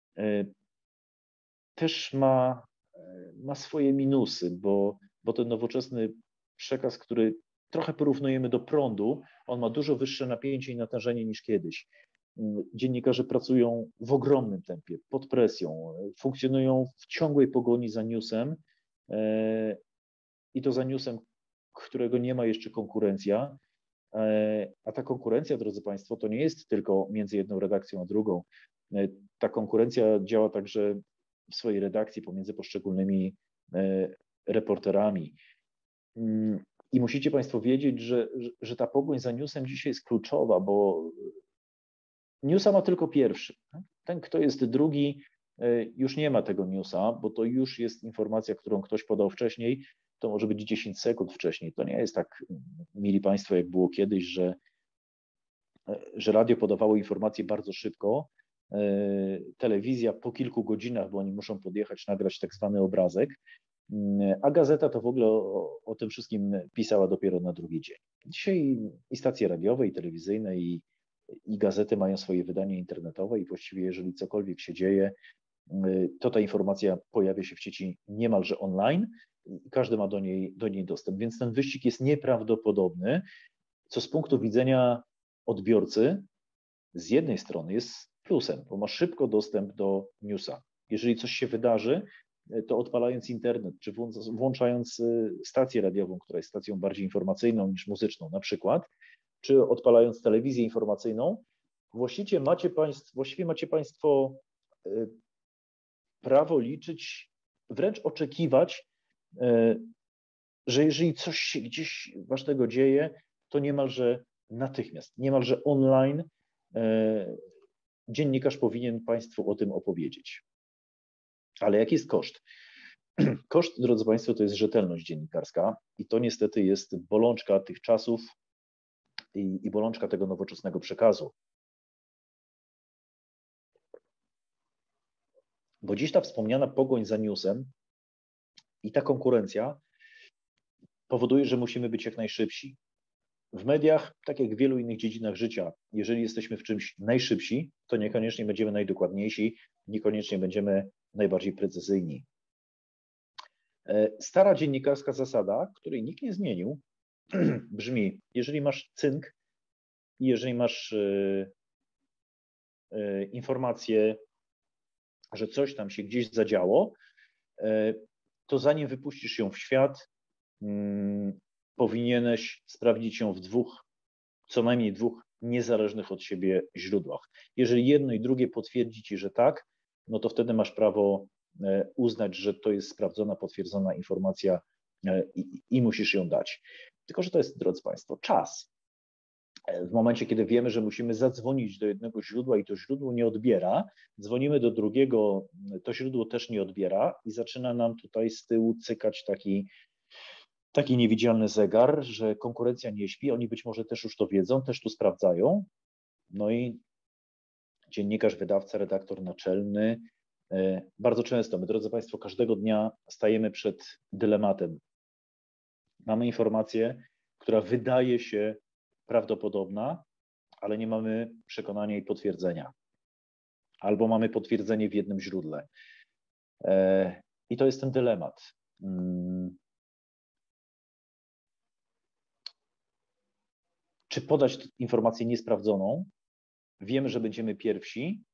też ma swoje minusy, bo ten nowoczesny przekaz, który trochę porównujemy do prądu, on ma dużo wyższe napięcie i natężenie niż kiedyś. Dziennikarze pracują w ogromnym tempie, pod presją, funkcjonują w ciągłej pogoni za newsem i to za newsem, którego nie ma jeszcze konkurencja, a ta konkurencja, drodzy Państwo, to nie jest tylko między jedną redakcją a drugą. Ta konkurencja działa także w swojej redakcji pomiędzy poszczególnymi reporterami. I musicie Państwo wiedzieć, że ta pogoń za newsem dzisiaj jest kluczowa, bo newsa ma tylko pierwszy. Ten, kto jest drugi, już nie ma tego newsa, bo to już jest informacja, którą ktoś podał wcześniej, to może być 10 sekund wcześniej. To nie jest tak, mili Państwo, jak było kiedyś, że radio podawało informacje bardzo szybko, telewizja po kilku godzinach, bo oni muszą podjechać, nagrać tak zwany obrazek, a gazeta to w ogóle o tym wszystkim pisała dopiero na drugi dzień. Dzisiaj i stacje radiowe, i telewizyjne, i gazety mają swoje wydanie internetowe i właściwie jeżeli cokolwiek się dzieje, to ta informacja pojawia się w sieci niemalże online i każdy ma do niej dostęp. Więc ten wyścig jest nieprawdopodobny, co z punktu widzenia odbiorcy z jednej strony jest plusem, bo ma szybko dostęp do newsa. Jeżeli coś się wydarzy, to odpalając internet, czy włączając stację radiową, która jest stacją bardziej informacyjną niż muzyczną na przykład, czy odpalając telewizję informacyjną, właściwie macie Państwo prawo liczyć, wręcz oczekiwać, że jeżeli coś się gdzieś ważnego dzieje, to niemalże natychmiast, niemalże online dziennikarz powinien Państwu o tym opowiedzieć. Ale jaki jest koszt? Koszt, drodzy Państwo, to jest rzetelność dziennikarska i to niestety jest bolączka tych czasów i bolączka tego nowoczesnego przekazu. Bo dziś ta wspomniana pogoń za newsem i ta konkurencja powoduje, że musimy być jak najszybsi. W mediach, tak jak w wielu innych dziedzinach życia, jeżeli jesteśmy w czymś najszybsi, to niekoniecznie będziemy najdokładniejsi, niekoniecznie będziemy najbardziej precyzyjni. Stara dziennikarska zasada, której nikt nie zmienił, brzmi: jeżeli masz cynk i jeżeli masz informację, że coś tam się gdzieś zadziało, to zanim wypuścisz ją w świat, powinieneś sprawdzić ją w co najmniej dwóch niezależnych od siebie źródłach. Jeżeli jedno i drugie potwierdzi ci, że tak, no to wtedy masz prawo uznać, że to jest sprawdzona, potwierdzona informacja i musisz ją dać. Tylko że to jest, drodzy Państwo, czas. W momencie, kiedy wiemy, że musimy zadzwonić do jednego źródła i to źródło nie odbiera, dzwonimy do drugiego, to źródło też nie odbiera i zaczyna nam tutaj z tyłu cykać taki niewidzialny zegar, że konkurencja nie śpi, oni być może też już to wiedzą, też tu sprawdzają. No i dziennikarz, wydawca, redaktor naczelny, bardzo często, my, drodzy Państwo, każdego dnia stajemy przed dylematem. Mamy informację, która wydaje się prawdopodobna, ale nie mamy przekonania i potwierdzenia. Albo mamy potwierdzenie w jednym źródle. I to jest ten dylemat. Czy podać informację niesprawdzoną? Wiemy, że będziemy pierwsi,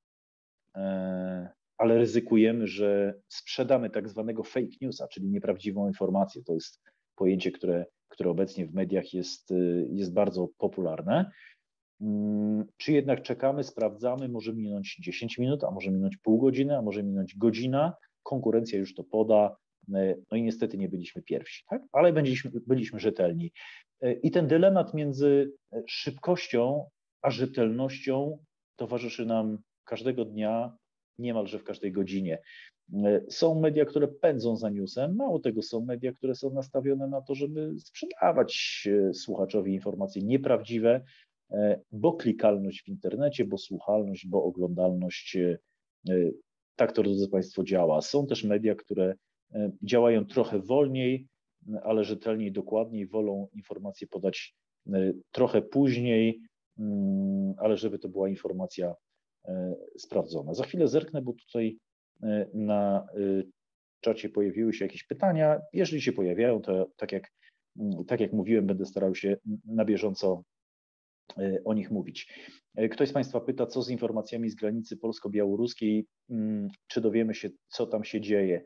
ale ryzykujemy, że sprzedamy tak zwanego fake newsa, czyli nieprawdziwą informację. To jest pojęcie, które obecnie w mediach jest bardzo popularne. Czy jednak czekamy, sprawdzamy, może minąć 10 minut, a może minąć pół godziny, a może minąć godzina, konkurencja już to poda, no i niestety nie byliśmy pierwsi, tak? Ale byliśmy rzetelni. I ten dylemat między szybkością a rzetelnością towarzyszy nam każdego dnia, niemalże w każdej godzinie. Są media, które pędzą za newsem, mało tego, są media, które są nastawione na to, żeby sprzedawać słuchaczowi informacje nieprawdziwe, bo klikalność w internecie, bo słuchalność, bo oglądalność, tak to, drodzy Państwo, działa. Są też media, które działają trochę wolniej, ale rzetelniej, dokładniej, wolą informacje podać trochę później, ale żeby to była informacja sprawdzona. Za chwilę zerknę, bo tutaj na czacie pojawiły się jakieś pytania. Jeżeli się pojawiają, to tak jak mówiłem, będę starał się na bieżąco o nich mówić. Ktoś z Państwa pyta, co z informacjami z granicy polsko-białoruskiej, czy dowiemy się, co tam się dzieje.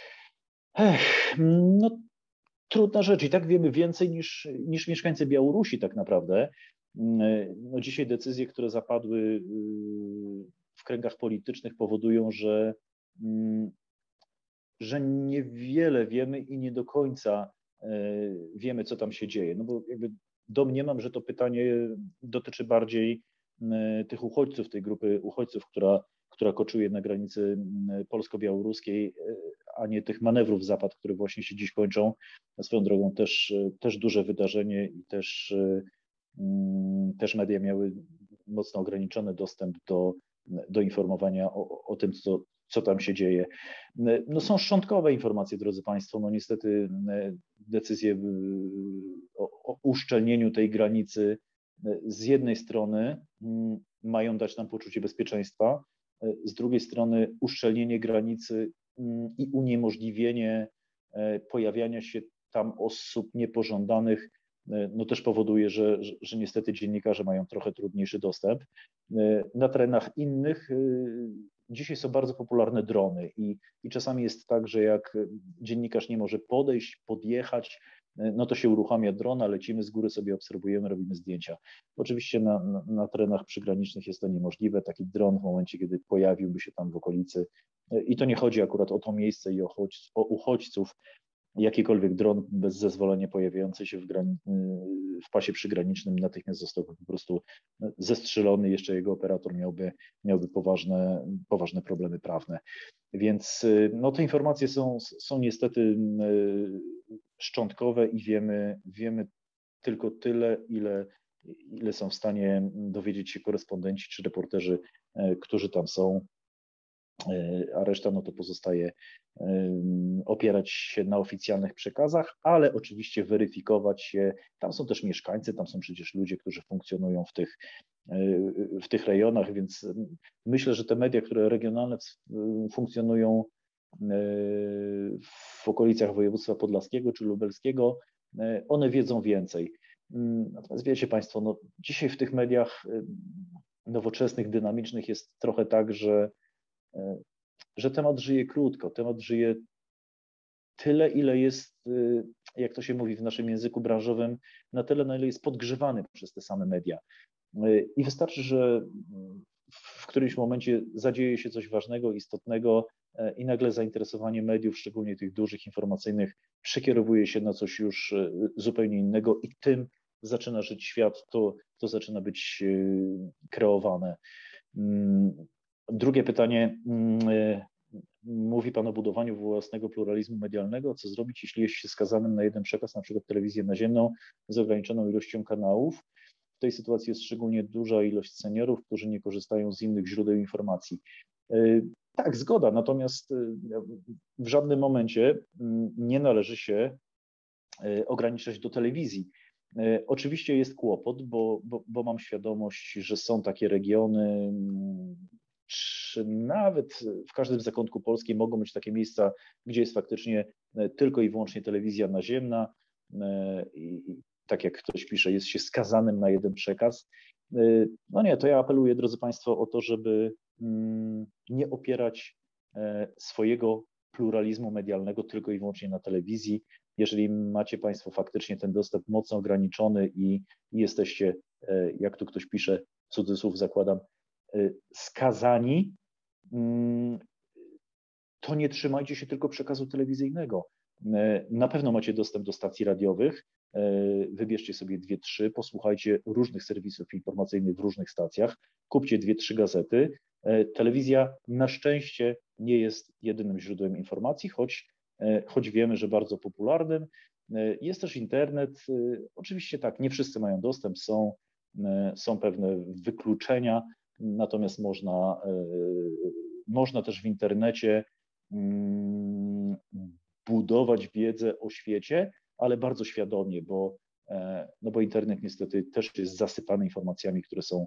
No trudna rzecz i tak wiemy więcej niż mieszkańcy Białorusi tak naprawdę. No dzisiaj decyzje, które zapadły w kręgach politycznych powodują, że niewiele wiemy i nie do końca wiemy, co tam się dzieje. No bo jakby domniemam, że to pytanie dotyczy bardziej tych uchodźców, tej grupy uchodźców, która koczuje na granicy polsko-białoruskiej, a nie tych manewrów Zapad, które właśnie się dziś kończą. Swoją drogą też duże wydarzenie i też media miały mocno ograniczony dostęp do informowania o tym, co tam się dzieje. No są szczątkowe informacje, drodzy Państwo, no niestety decyzje o uszczelnieniu tej granicy z jednej strony mają dać nam poczucie bezpieczeństwa, z drugiej strony uszczelnienie granicy i uniemożliwienie pojawiania się tam osób niepożądanych no też powoduje, że niestety dziennikarze mają trochę trudniejszy dostęp. Na terenach innych dzisiaj są bardzo popularne drony i czasami jest tak, że jak dziennikarz nie może podejść, podjechać, no to się uruchamia drona, lecimy z góry, sobie obserwujemy, robimy zdjęcia. Oczywiście na terenach przygranicznych jest to niemożliwe. Taki dron w momencie, kiedy pojawiłby się tam w okolicy, i to nie chodzi akurat o to miejsce i o uchodźców, jakikolwiek dron bez zezwolenia pojawiający się w pasie przygranicznym natychmiast zostałby po prostu zestrzelony, jeszcze jego operator miałby poważne problemy prawne. Więc no, te informacje są niestety szczątkowe i wiemy tylko tyle, ile są w stanie dowiedzieć się korespondenci czy reporterzy, którzy tam są, a reszta no to pozostaje opierać się na oficjalnych przekazach, ale oczywiście weryfikować się. Tam są też mieszkańcy, tam są przecież ludzie, którzy funkcjonują w tych rejonach, więc myślę, że te media, które regionalne funkcjonują w okolicach województwa podlaskiego czy lubelskiego, one wiedzą więcej. Natomiast wiecie Państwo, no, dzisiaj w tych mediach nowoczesnych, dynamicznych jest trochę tak, że temat żyje krótko, temat żyje tyle, ile jest, jak to się mówi w naszym języku branżowym, na tyle, na ile jest podgrzewany przez te same media. I wystarczy, że w którymś momencie zadzieje się coś ważnego, istotnego i nagle zainteresowanie mediów, szczególnie tych dużych, informacyjnych, przekierowuje się na coś już zupełnie innego i tym zaczyna żyć świat, to zaczyna być kreowane. Drugie pytanie. Mówi Pan o budowaniu własnego pluralizmu medialnego. Co zrobić, jeśli jest się skazanym na jeden przekaz, na przykład telewizję naziemną z ograniczoną ilością kanałów? W tej sytuacji jest szczególnie duża ilość seniorów, którzy nie korzystają z innych źródeł informacji. Tak, zgoda, natomiast w żadnym momencie nie należy się ograniczać do telewizji. Oczywiście jest kłopot, bo mam świadomość, że są takie regiony, czy nawet w każdym zakątku Polski mogą być takie miejsca, gdzie jest faktycznie tylko i wyłącznie telewizja naziemna i tak jak ktoś pisze, jest się skazanym na jeden przekaz. No nie, to ja apeluję, drodzy Państwo, o to, żeby nie opierać swojego pluralizmu medialnego tylko i wyłącznie na telewizji. Jeżeli macie Państwo faktycznie ten dostęp mocno ograniczony i jesteście, jak tu ktoś pisze, cudzysłów zakładam, skazani, to nie trzymajcie się tylko przekazu telewizyjnego. Na pewno macie dostęp do stacji radiowych, wybierzcie sobie 2-3, posłuchajcie różnych serwisów informacyjnych w różnych stacjach, kupcie 2-3 gazety. Telewizja na szczęście nie jest jedynym źródłem informacji, choć wiemy, że bardzo popularnym. Jest też internet. Oczywiście tak, nie wszyscy mają dostęp, są pewne wykluczenia, natomiast można też w internecie budować wiedzę o świecie, ale bardzo świadomie, bo internet niestety też jest zasypany informacjami, które są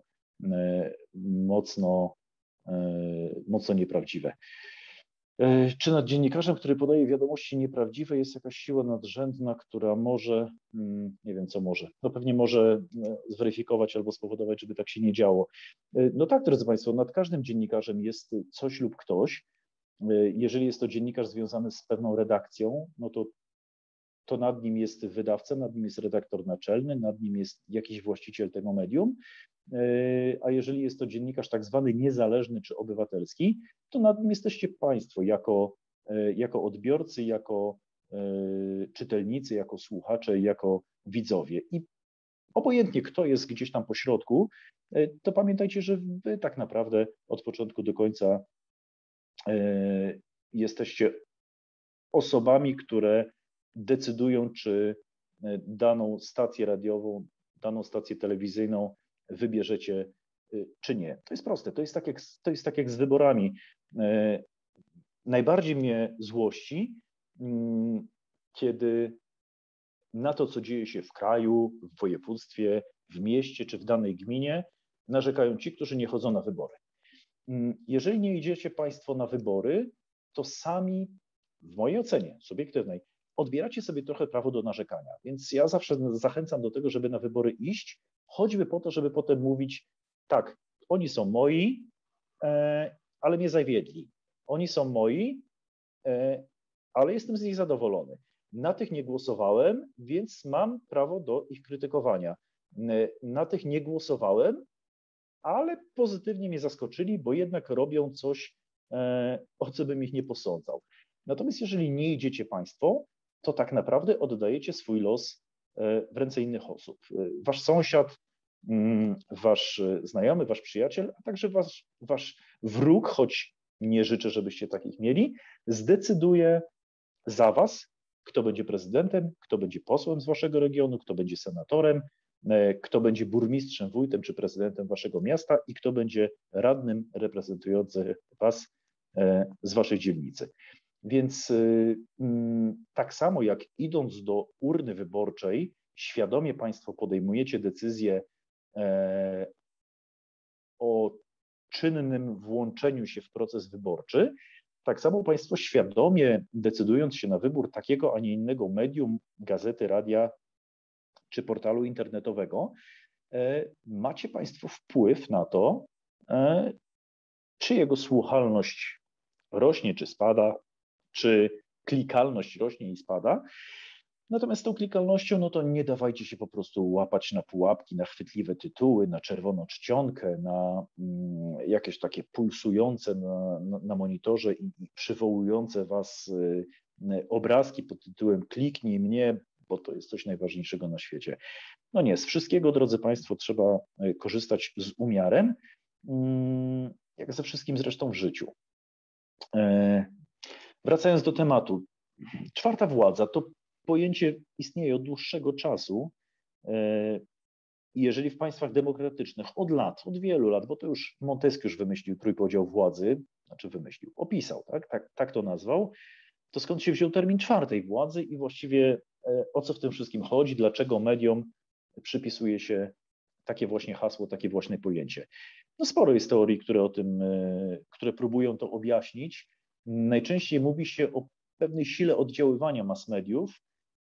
mocno nieprawdziwe. Czy nad dziennikarzem, który podaje wiadomości nieprawdziwe, jest jakaś siła nadrzędna, która może, nie wiem co może, no pewnie może zweryfikować albo spowodować, żeby tak się nie działo. No tak, drodzy Państwo, nad każdym dziennikarzem jest coś lub ktoś. Jeżeli jest to dziennikarz związany z pewną redakcją, no to nad nim jest wydawca, nad nim jest redaktor naczelny, nad nim jest jakiś właściciel tego medium, a jeżeli jest to dziennikarz tak zwany niezależny czy obywatelski, to nad nim jesteście Państwo jako odbiorcy, jako czytelnicy, jako słuchacze, jako widzowie. I obojętnie kto jest gdzieś tam po środku, to pamiętajcie, że Wy tak naprawdę od początku do końca jesteście osobami, które decydują, czy daną stację radiową, daną stację telewizyjną wybierzecie, czy nie. To jest proste, to jest tak jak z wyborami. Najbardziej mnie złości, kiedy na to, co dzieje się w kraju, w województwie, w mieście czy w danej gminie, narzekają ci, którzy nie chodzą na wybory. Jeżeli nie idziecie Państwo na wybory, to sami, w mojej ocenie subiektywnej, odbieracie sobie trochę prawo do narzekania. Więc ja zawsze zachęcam do tego, żeby na wybory iść, choćby po to, żeby potem mówić, tak, oni są moi, ale mnie zawiedli. Oni są moi, ale jestem z nich zadowolony. Na tych nie głosowałem, więc mam prawo do ich krytykowania. Na tych nie głosowałem, ale pozytywnie mnie zaskoczyli, bo jednak robią coś, o co bym ich nie posądzał. Natomiast jeżeli nie idziecie państwo, to tak naprawdę oddajecie swój los w ręce innych osób. Wasz sąsiad, wasz znajomy, wasz przyjaciel, a także wasz wróg, choć nie życzę, żebyście takich mieli, zdecyduje za was, kto będzie prezydentem, kto będzie posłem z waszego regionu, kto będzie senatorem, kto będzie burmistrzem, wójtem czy prezydentem waszego miasta i kto będzie radnym reprezentujący was z waszej dzielnicy. Więc tak samo jak idąc do urny wyborczej, świadomie państwo podejmujecie decyzję o czynnym włączeniu się w proces wyborczy, tak samo państwo świadomie decydując się na wybór takiego, a nie innego medium, gazety, radia czy portalu internetowego, macie państwo wpływ na to, czy jego słuchalność rośnie, czy spada, czy klikalność rośnie i spada. Natomiast z tą klikalnością, no to nie dawajcie się po prostu łapać na pułapki, na chwytliwe tytuły, na czerwoną czcionkę, na jakieś takie pulsujące na monitorze i przywołujące was obrazki pod tytułem kliknij mnie, bo to jest coś najważniejszego na świecie. No nie, z wszystkiego, drodzy państwo, trzeba korzystać z umiarem, jak ze wszystkim zresztą w życiu. Wracając do tematu, czwarta władza to pojęcie istnieje od dłuższego czasu i jeżeli w państwach demokratycznych od lat, od wielu lat, bo to już Montesquieu wymyślił trójpodział władzy, opisał, tak to nazwał, to skąd się wziął termin czwartej władzy i właściwie o co w tym wszystkim chodzi, dlaczego mediom przypisuje się takie właśnie hasło, takie właśnie pojęcie. No sporo jest teorii, które próbują to objaśnić. Najczęściej mówi się o pewnej sile oddziaływania mass mediów,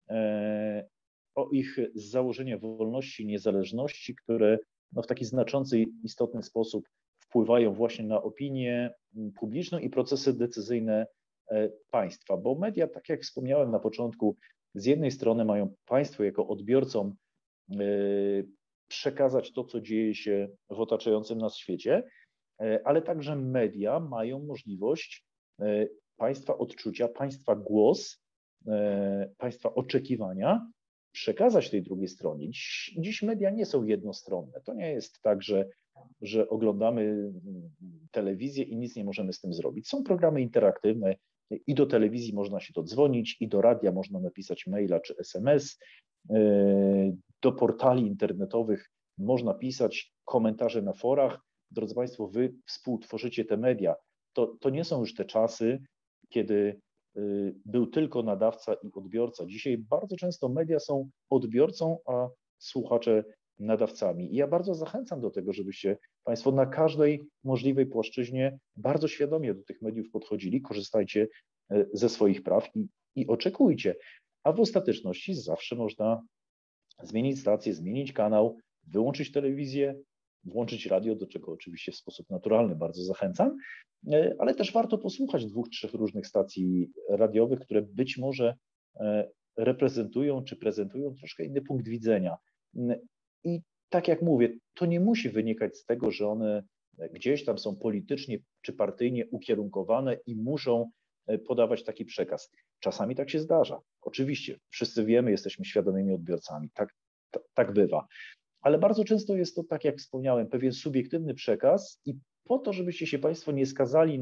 o ich z założenia wolności i niezależności, które no, w taki znaczący, istotny sposób wpływają właśnie na opinię publiczną i procesy decyzyjne państwa. Bo media, tak jak wspomniałem na początku, z jednej strony mają państwu jako odbiorcom przekazać to, co dzieje się w otaczającym nas świecie, ale także media mają możliwość państwa odczucia, państwa głos, państwa oczekiwania przekazać tej drugiej stronie. Dziś media nie są jednostronne. To nie jest tak, że oglądamy telewizję i nic nie możemy z tym zrobić. Są programy interaktywne i do telewizji można się dodzwonić, i do radia można napisać maila czy SMS, do portali internetowych można pisać komentarze na forach. Drodzy państwo, wy współtworzycie te media. To nie są już te czasy, kiedy był tylko nadawca i odbiorca. Dzisiaj bardzo często media są odbiorcą, a słuchacze nadawcami. I ja bardzo zachęcam do tego, żebyście państwo na każdej możliwej płaszczyźnie bardzo świadomie do tych mediów podchodzili, korzystajcie ze swoich praw i oczekujcie. A w ostateczności zawsze można zmienić stację, zmienić kanał, wyłączyć telewizję, włączyć radio, do czego oczywiście w sposób naturalny bardzo zachęcam, ale też warto posłuchać 2-3 różnych stacji radiowych, które być może reprezentują czy prezentują troszkę inny punkt widzenia. I tak jak mówię, to nie musi wynikać z tego, że one gdzieś tam są politycznie czy partyjnie ukierunkowane i muszą podawać taki przekaz. Czasami tak się zdarza. Oczywiście, wszyscy wiemy, jesteśmy świadomymi odbiorcami. Tak bywa. Ale bardzo często jest to, tak jak wspomniałem, pewien subiektywny przekaz i po to, żebyście się państwo nie skazali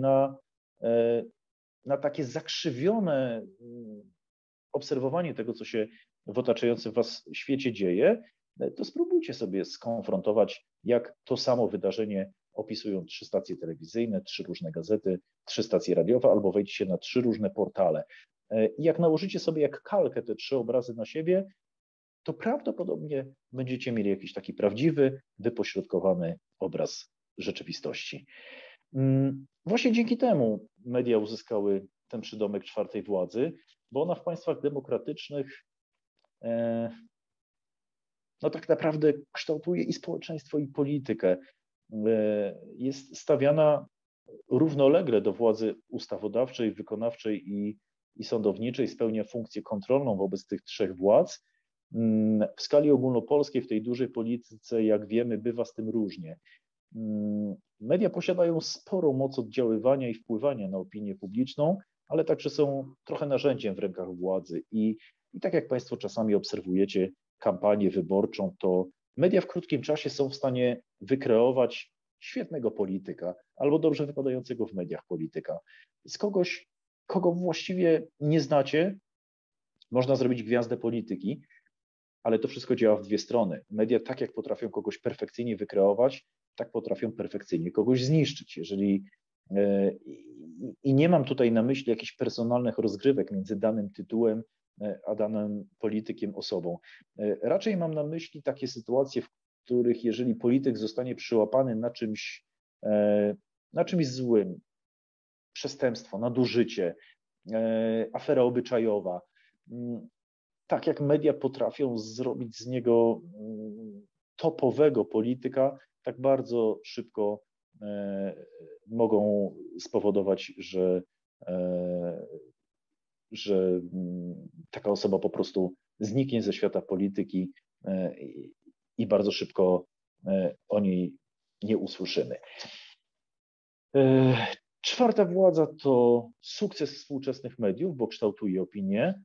na takie zakrzywione obserwowanie tego, co się w otaczającym was świecie dzieje, to spróbujcie sobie skonfrontować, jak to samo wydarzenie opisują 3 stacje telewizyjne, 3 różne gazety, 3 stacje radiowe, albo wejdźcie na 3 różne portale. I jak nałożycie sobie jak kalkę te 3 obrazy na siebie, to prawdopodobnie będziecie mieli jakiś taki prawdziwy, wypośrodkowany obraz rzeczywistości. Właśnie dzięki temu media uzyskały ten przydomek czwartej władzy, bo ona w państwach demokratycznych no tak naprawdę kształtuje i społeczeństwo, i politykę. Jest stawiana równolegle do władzy ustawodawczej, wykonawczej i sądowniczej, spełnia funkcję kontrolną wobec tych 3 władz. W skali ogólnopolskiej, w tej dużej polityce, jak wiemy, bywa z tym różnie. Media posiadają sporą moc oddziaływania i wpływania na opinię publiczną, ale także są trochę narzędziem w rękach władzy. I tak jak Państwo czasami obserwujecie kampanię wyborczą, to media w krótkim czasie są w stanie wykreować świetnego polityka albo dobrze wypadającego w mediach polityka. Z kogoś, kogo właściwie nie znacie, można zrobić gwiazdę polityki, ale to wszystko działa w dwie strony. Media tak jak potrafią kogoś perfekcyjnie wykreować, tak potrafią perfekcyjnie kogoś zniszczyć. I nie mam tutaj na myśli jakichś personalnych rozgrywek między danym tytułem a danym politykiem, osobą. Raczej mam na myśli takie sytuacje, w których jeżeli polityk zostanie przyłapany na czymś złym, przestępstwo, nadużycie, afera obyczajowa, tak jak media potrafią zrobić z niego topowego polityka, tak bardzo szybko mogą spowodować, że taka osoba po prostu zniknie ze świata polityki i bardzo szybko o niej nie usłyszymy. Czwarta władza to sukces współczesnych mediów, bo kształtuje opinię,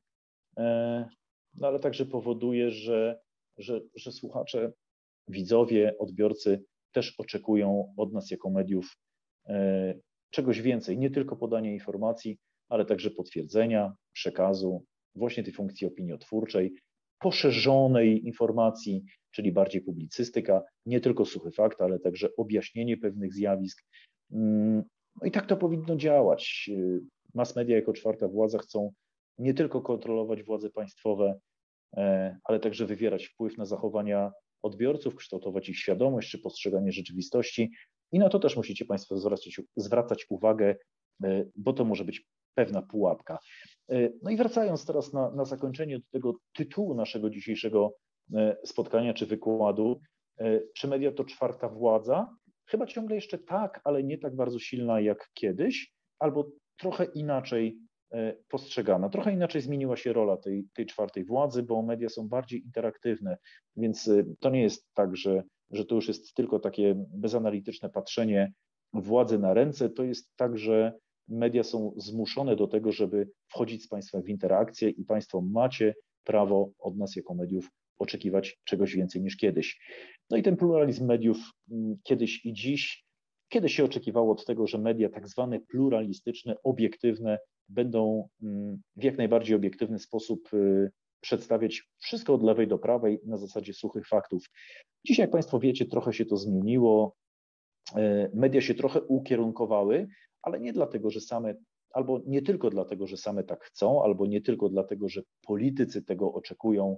no ale także powoduje, że słuchacze, widzowie, odbiorcy też oczekują od nas jako mediów czegoś więcej, nie tylko podania informacji, ale także potwierdzenia, przekazu, właśnie tej funkcji opiniotwórczej, poszerzonej informacji, czyli bardziej publicystyka, nie tylko suchy fakt, ale także objaśnienie pewnych zjawisk. No i tak to powinno działać. Mass media jako czwarta władza chcą nie tylko kontrolować władze państwowe, ale także wywierać wpływ na zachowania odbiorców, kształtować ich świadomość czy postrzeganie rzeczywistości. I na to też musicie Państwo zwracać uwagę, bo to może być pewna pułapka. No i wracając teraz na zakończenie do tego tytułu naszego dzisiejszego spotkania czy wykładu, czy media to czwarta władza? Chyba ciągle jeszcze tak, ale nie tak bardzo silna jak kiedyś, albo trochę inaczej postrzegana. Trochę inaczej zmieniła się rola tej czwartej władzy, bo media są bardziej interaktywne, więc to nie jest tak, że to już jest tylko takie bezanalityczne patrzenie władzy na ręce, to jest tak, że media są zmuszone do tego, żeby wchodzić z państwem w interakcję i państwo macie prawo od nas jako mediów oczekiwać czegoś więcej niż kiedyś. No i ten pluralizm mediów kiedyś i dziś, kiedyś się oczekiwało od tego, że media tak zwane pluralistyczne, obiektywne będą w jak najbardziej obiektywny sposób przedstawiać wszystko od lewej do prawej na zasadzie suchych faktów. Dziś, jak Państwo wiecie, trochę się to zmieniło, media się trochę ukierunkowały, ale nie dlatego, że same, albo nie tylko dlatego, że same tak chcą, albo nie tylko dlatego, że politycy tego oczekują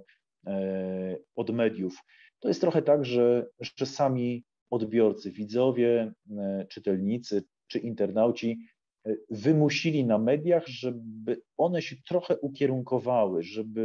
od mediów. To jest trochę tak, że sami odbiorcy, widzowie, czytelnicy czy internauci wymusili na mediach, żeby one się trochę ukierunkowały,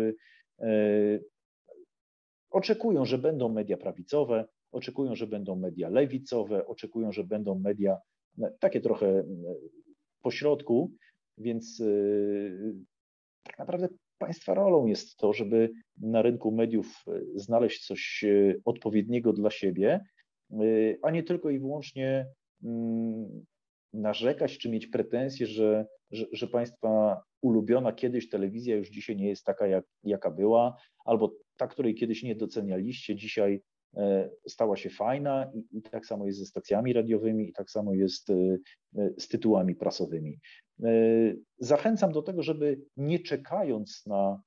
oczekują, że będą media prawicowe, oczekują, że będą media lewicowe, oczekują, że będą media takie trochę pośrodku, więc tak naprawdę Państwa rolą jest to, żeby na rynku mediów znaleźć coś odpowiedniego dla siebie, a nie tylko i wyłącznie narzekać czy mieć pretensje, że Państwa ulubiona kiedyś telewizja już dzisiaj nie jest taka, jaka była, albo ta, której kiedyś nie docenialiście, dzisiaj stała się fajna i tak samo jest ze stacjami radiowymi i tak samo jest z tytułami prasowymi. Zachęcam do tego, żeby nie czekając na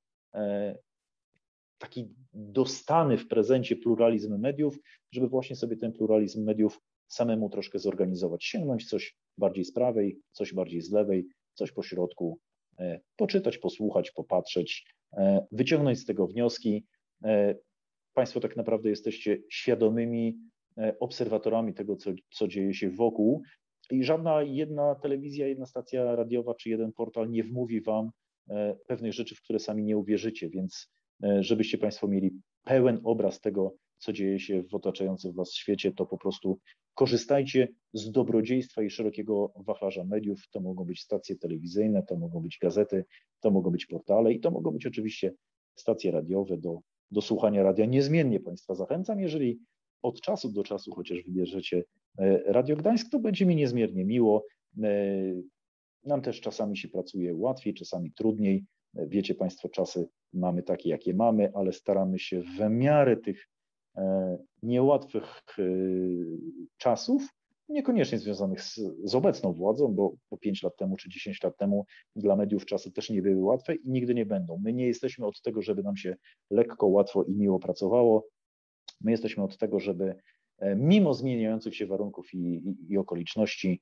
taki dostany w prezencie pluralizm mediów, żeby właśnie sobie ten pluralizm mediów samemu troszkę zorganizować, sięgnąć coś bardziej z prawej, coś bardziej z lewej, coś po środku, poczytać, posłuchać, popatrzeć, wyciągnąć z tego wnioski. Państwo tak naprawdę jesteście świadomymi obserwatorami tego, co dzieje się wokół i żadna jedna telewizja, jedna stacja radiowa czy jeden portal nie wmówi Wam pewnych rzeczy, w które sami nie uwierzycie, więc żebyście Państwo mieli pełen obraz tego, co dzieje się w otaczającym Was świecie, to po prostu korzystajcie z dobrodziejstwa i szerokiego wachlarza mediów. To mogą być stacje telewizyjne, to mogą być gazety, to mogą być portale i to mogą być oczywiście stacje radiowe. Do słuchania radia niezmiennie Państwa zachęcam. Jeżeli od czasu do czasu chociaż wybierzecie Radio Gdańsk, to będzie mi niezmiernie miło. Nam też czasami się pracuje łatwiej, czasami trudniej. Wiecie Państwo, czasy mamy takie, jakie mamy, ale staramy się w miarę tych niełatwych czasów, niekoniecznie związanych z obecną władzą, bo 5 lat temu czy 10 lat temu dla mediów czasy też nie były łatwe i nigdy nie będą. My nie jesteśmy od tego, żeby nam się lekko, łatwo i miło pracowało. My jesteśmy od tego, żeby mimo zmieniających się warunków i okoliczności,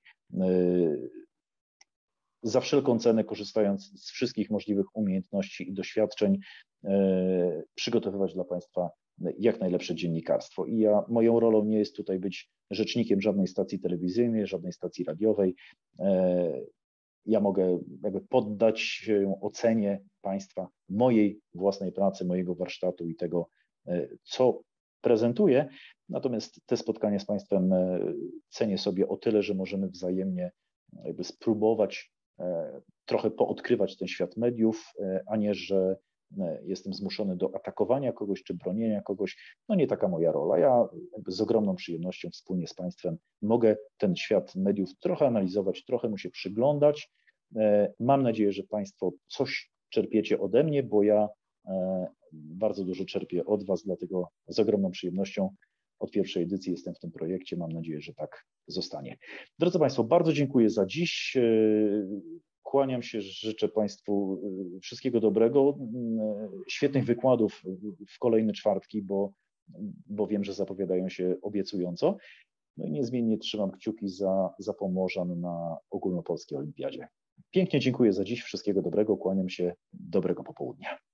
za wszelką cenę, korzystając z wszystkich możliwych umiejętności i doświadczeń, przygotowywać dla Państwa jak najlepsze dziennikarstwo. I moją rolą nie jest tutaj być rzecznikiem żadnej stacji telewizyjnej, żadnej stacji radiowej. Ja mogę jakby poddać się ocenie Państwa, mojej własnej pracy, mojego warsztatu i tego, co prezentuję. Natomiast te spotkania z Państwem cenię sobie o tyle, że możemy wzajemnie jakby spróbować trochę poodkrywać ten świat mediów, a nie, że jestem zmuszony do atakowania kogoś czy bronienia kogoś. No nie taka moja rola. Ja jakby z ogromną przyjemnością wspólnie z Państwem mogę ten świat mediów trochę analizować, trochę mu się przyglądać. Mam nadzieję, że Państwo coś czerpiecie ode mnie, bo ja bardzo dużo czerpię od Was, dlatego z ogromną przyjemnością od pierwszej edycji jestem w tym projekcie. Mam nadzieję, że tak zostanie. Drodzy Państwo, bardzo dziękuję za dziś. Kłaniam się, życzę Państwu wszystkiego dobrego, świetnych wykładów w kolejne czwartki, bo wiem, że zapowiadają się obiecująco. No i niezmiennie trzymam kciuki za Pomorzan na ogólnopolskiej olimpiadzie. Pięknie dziękuję za dziś, wszystkiego dobrego, kłaniam się, dobrego popołudnia.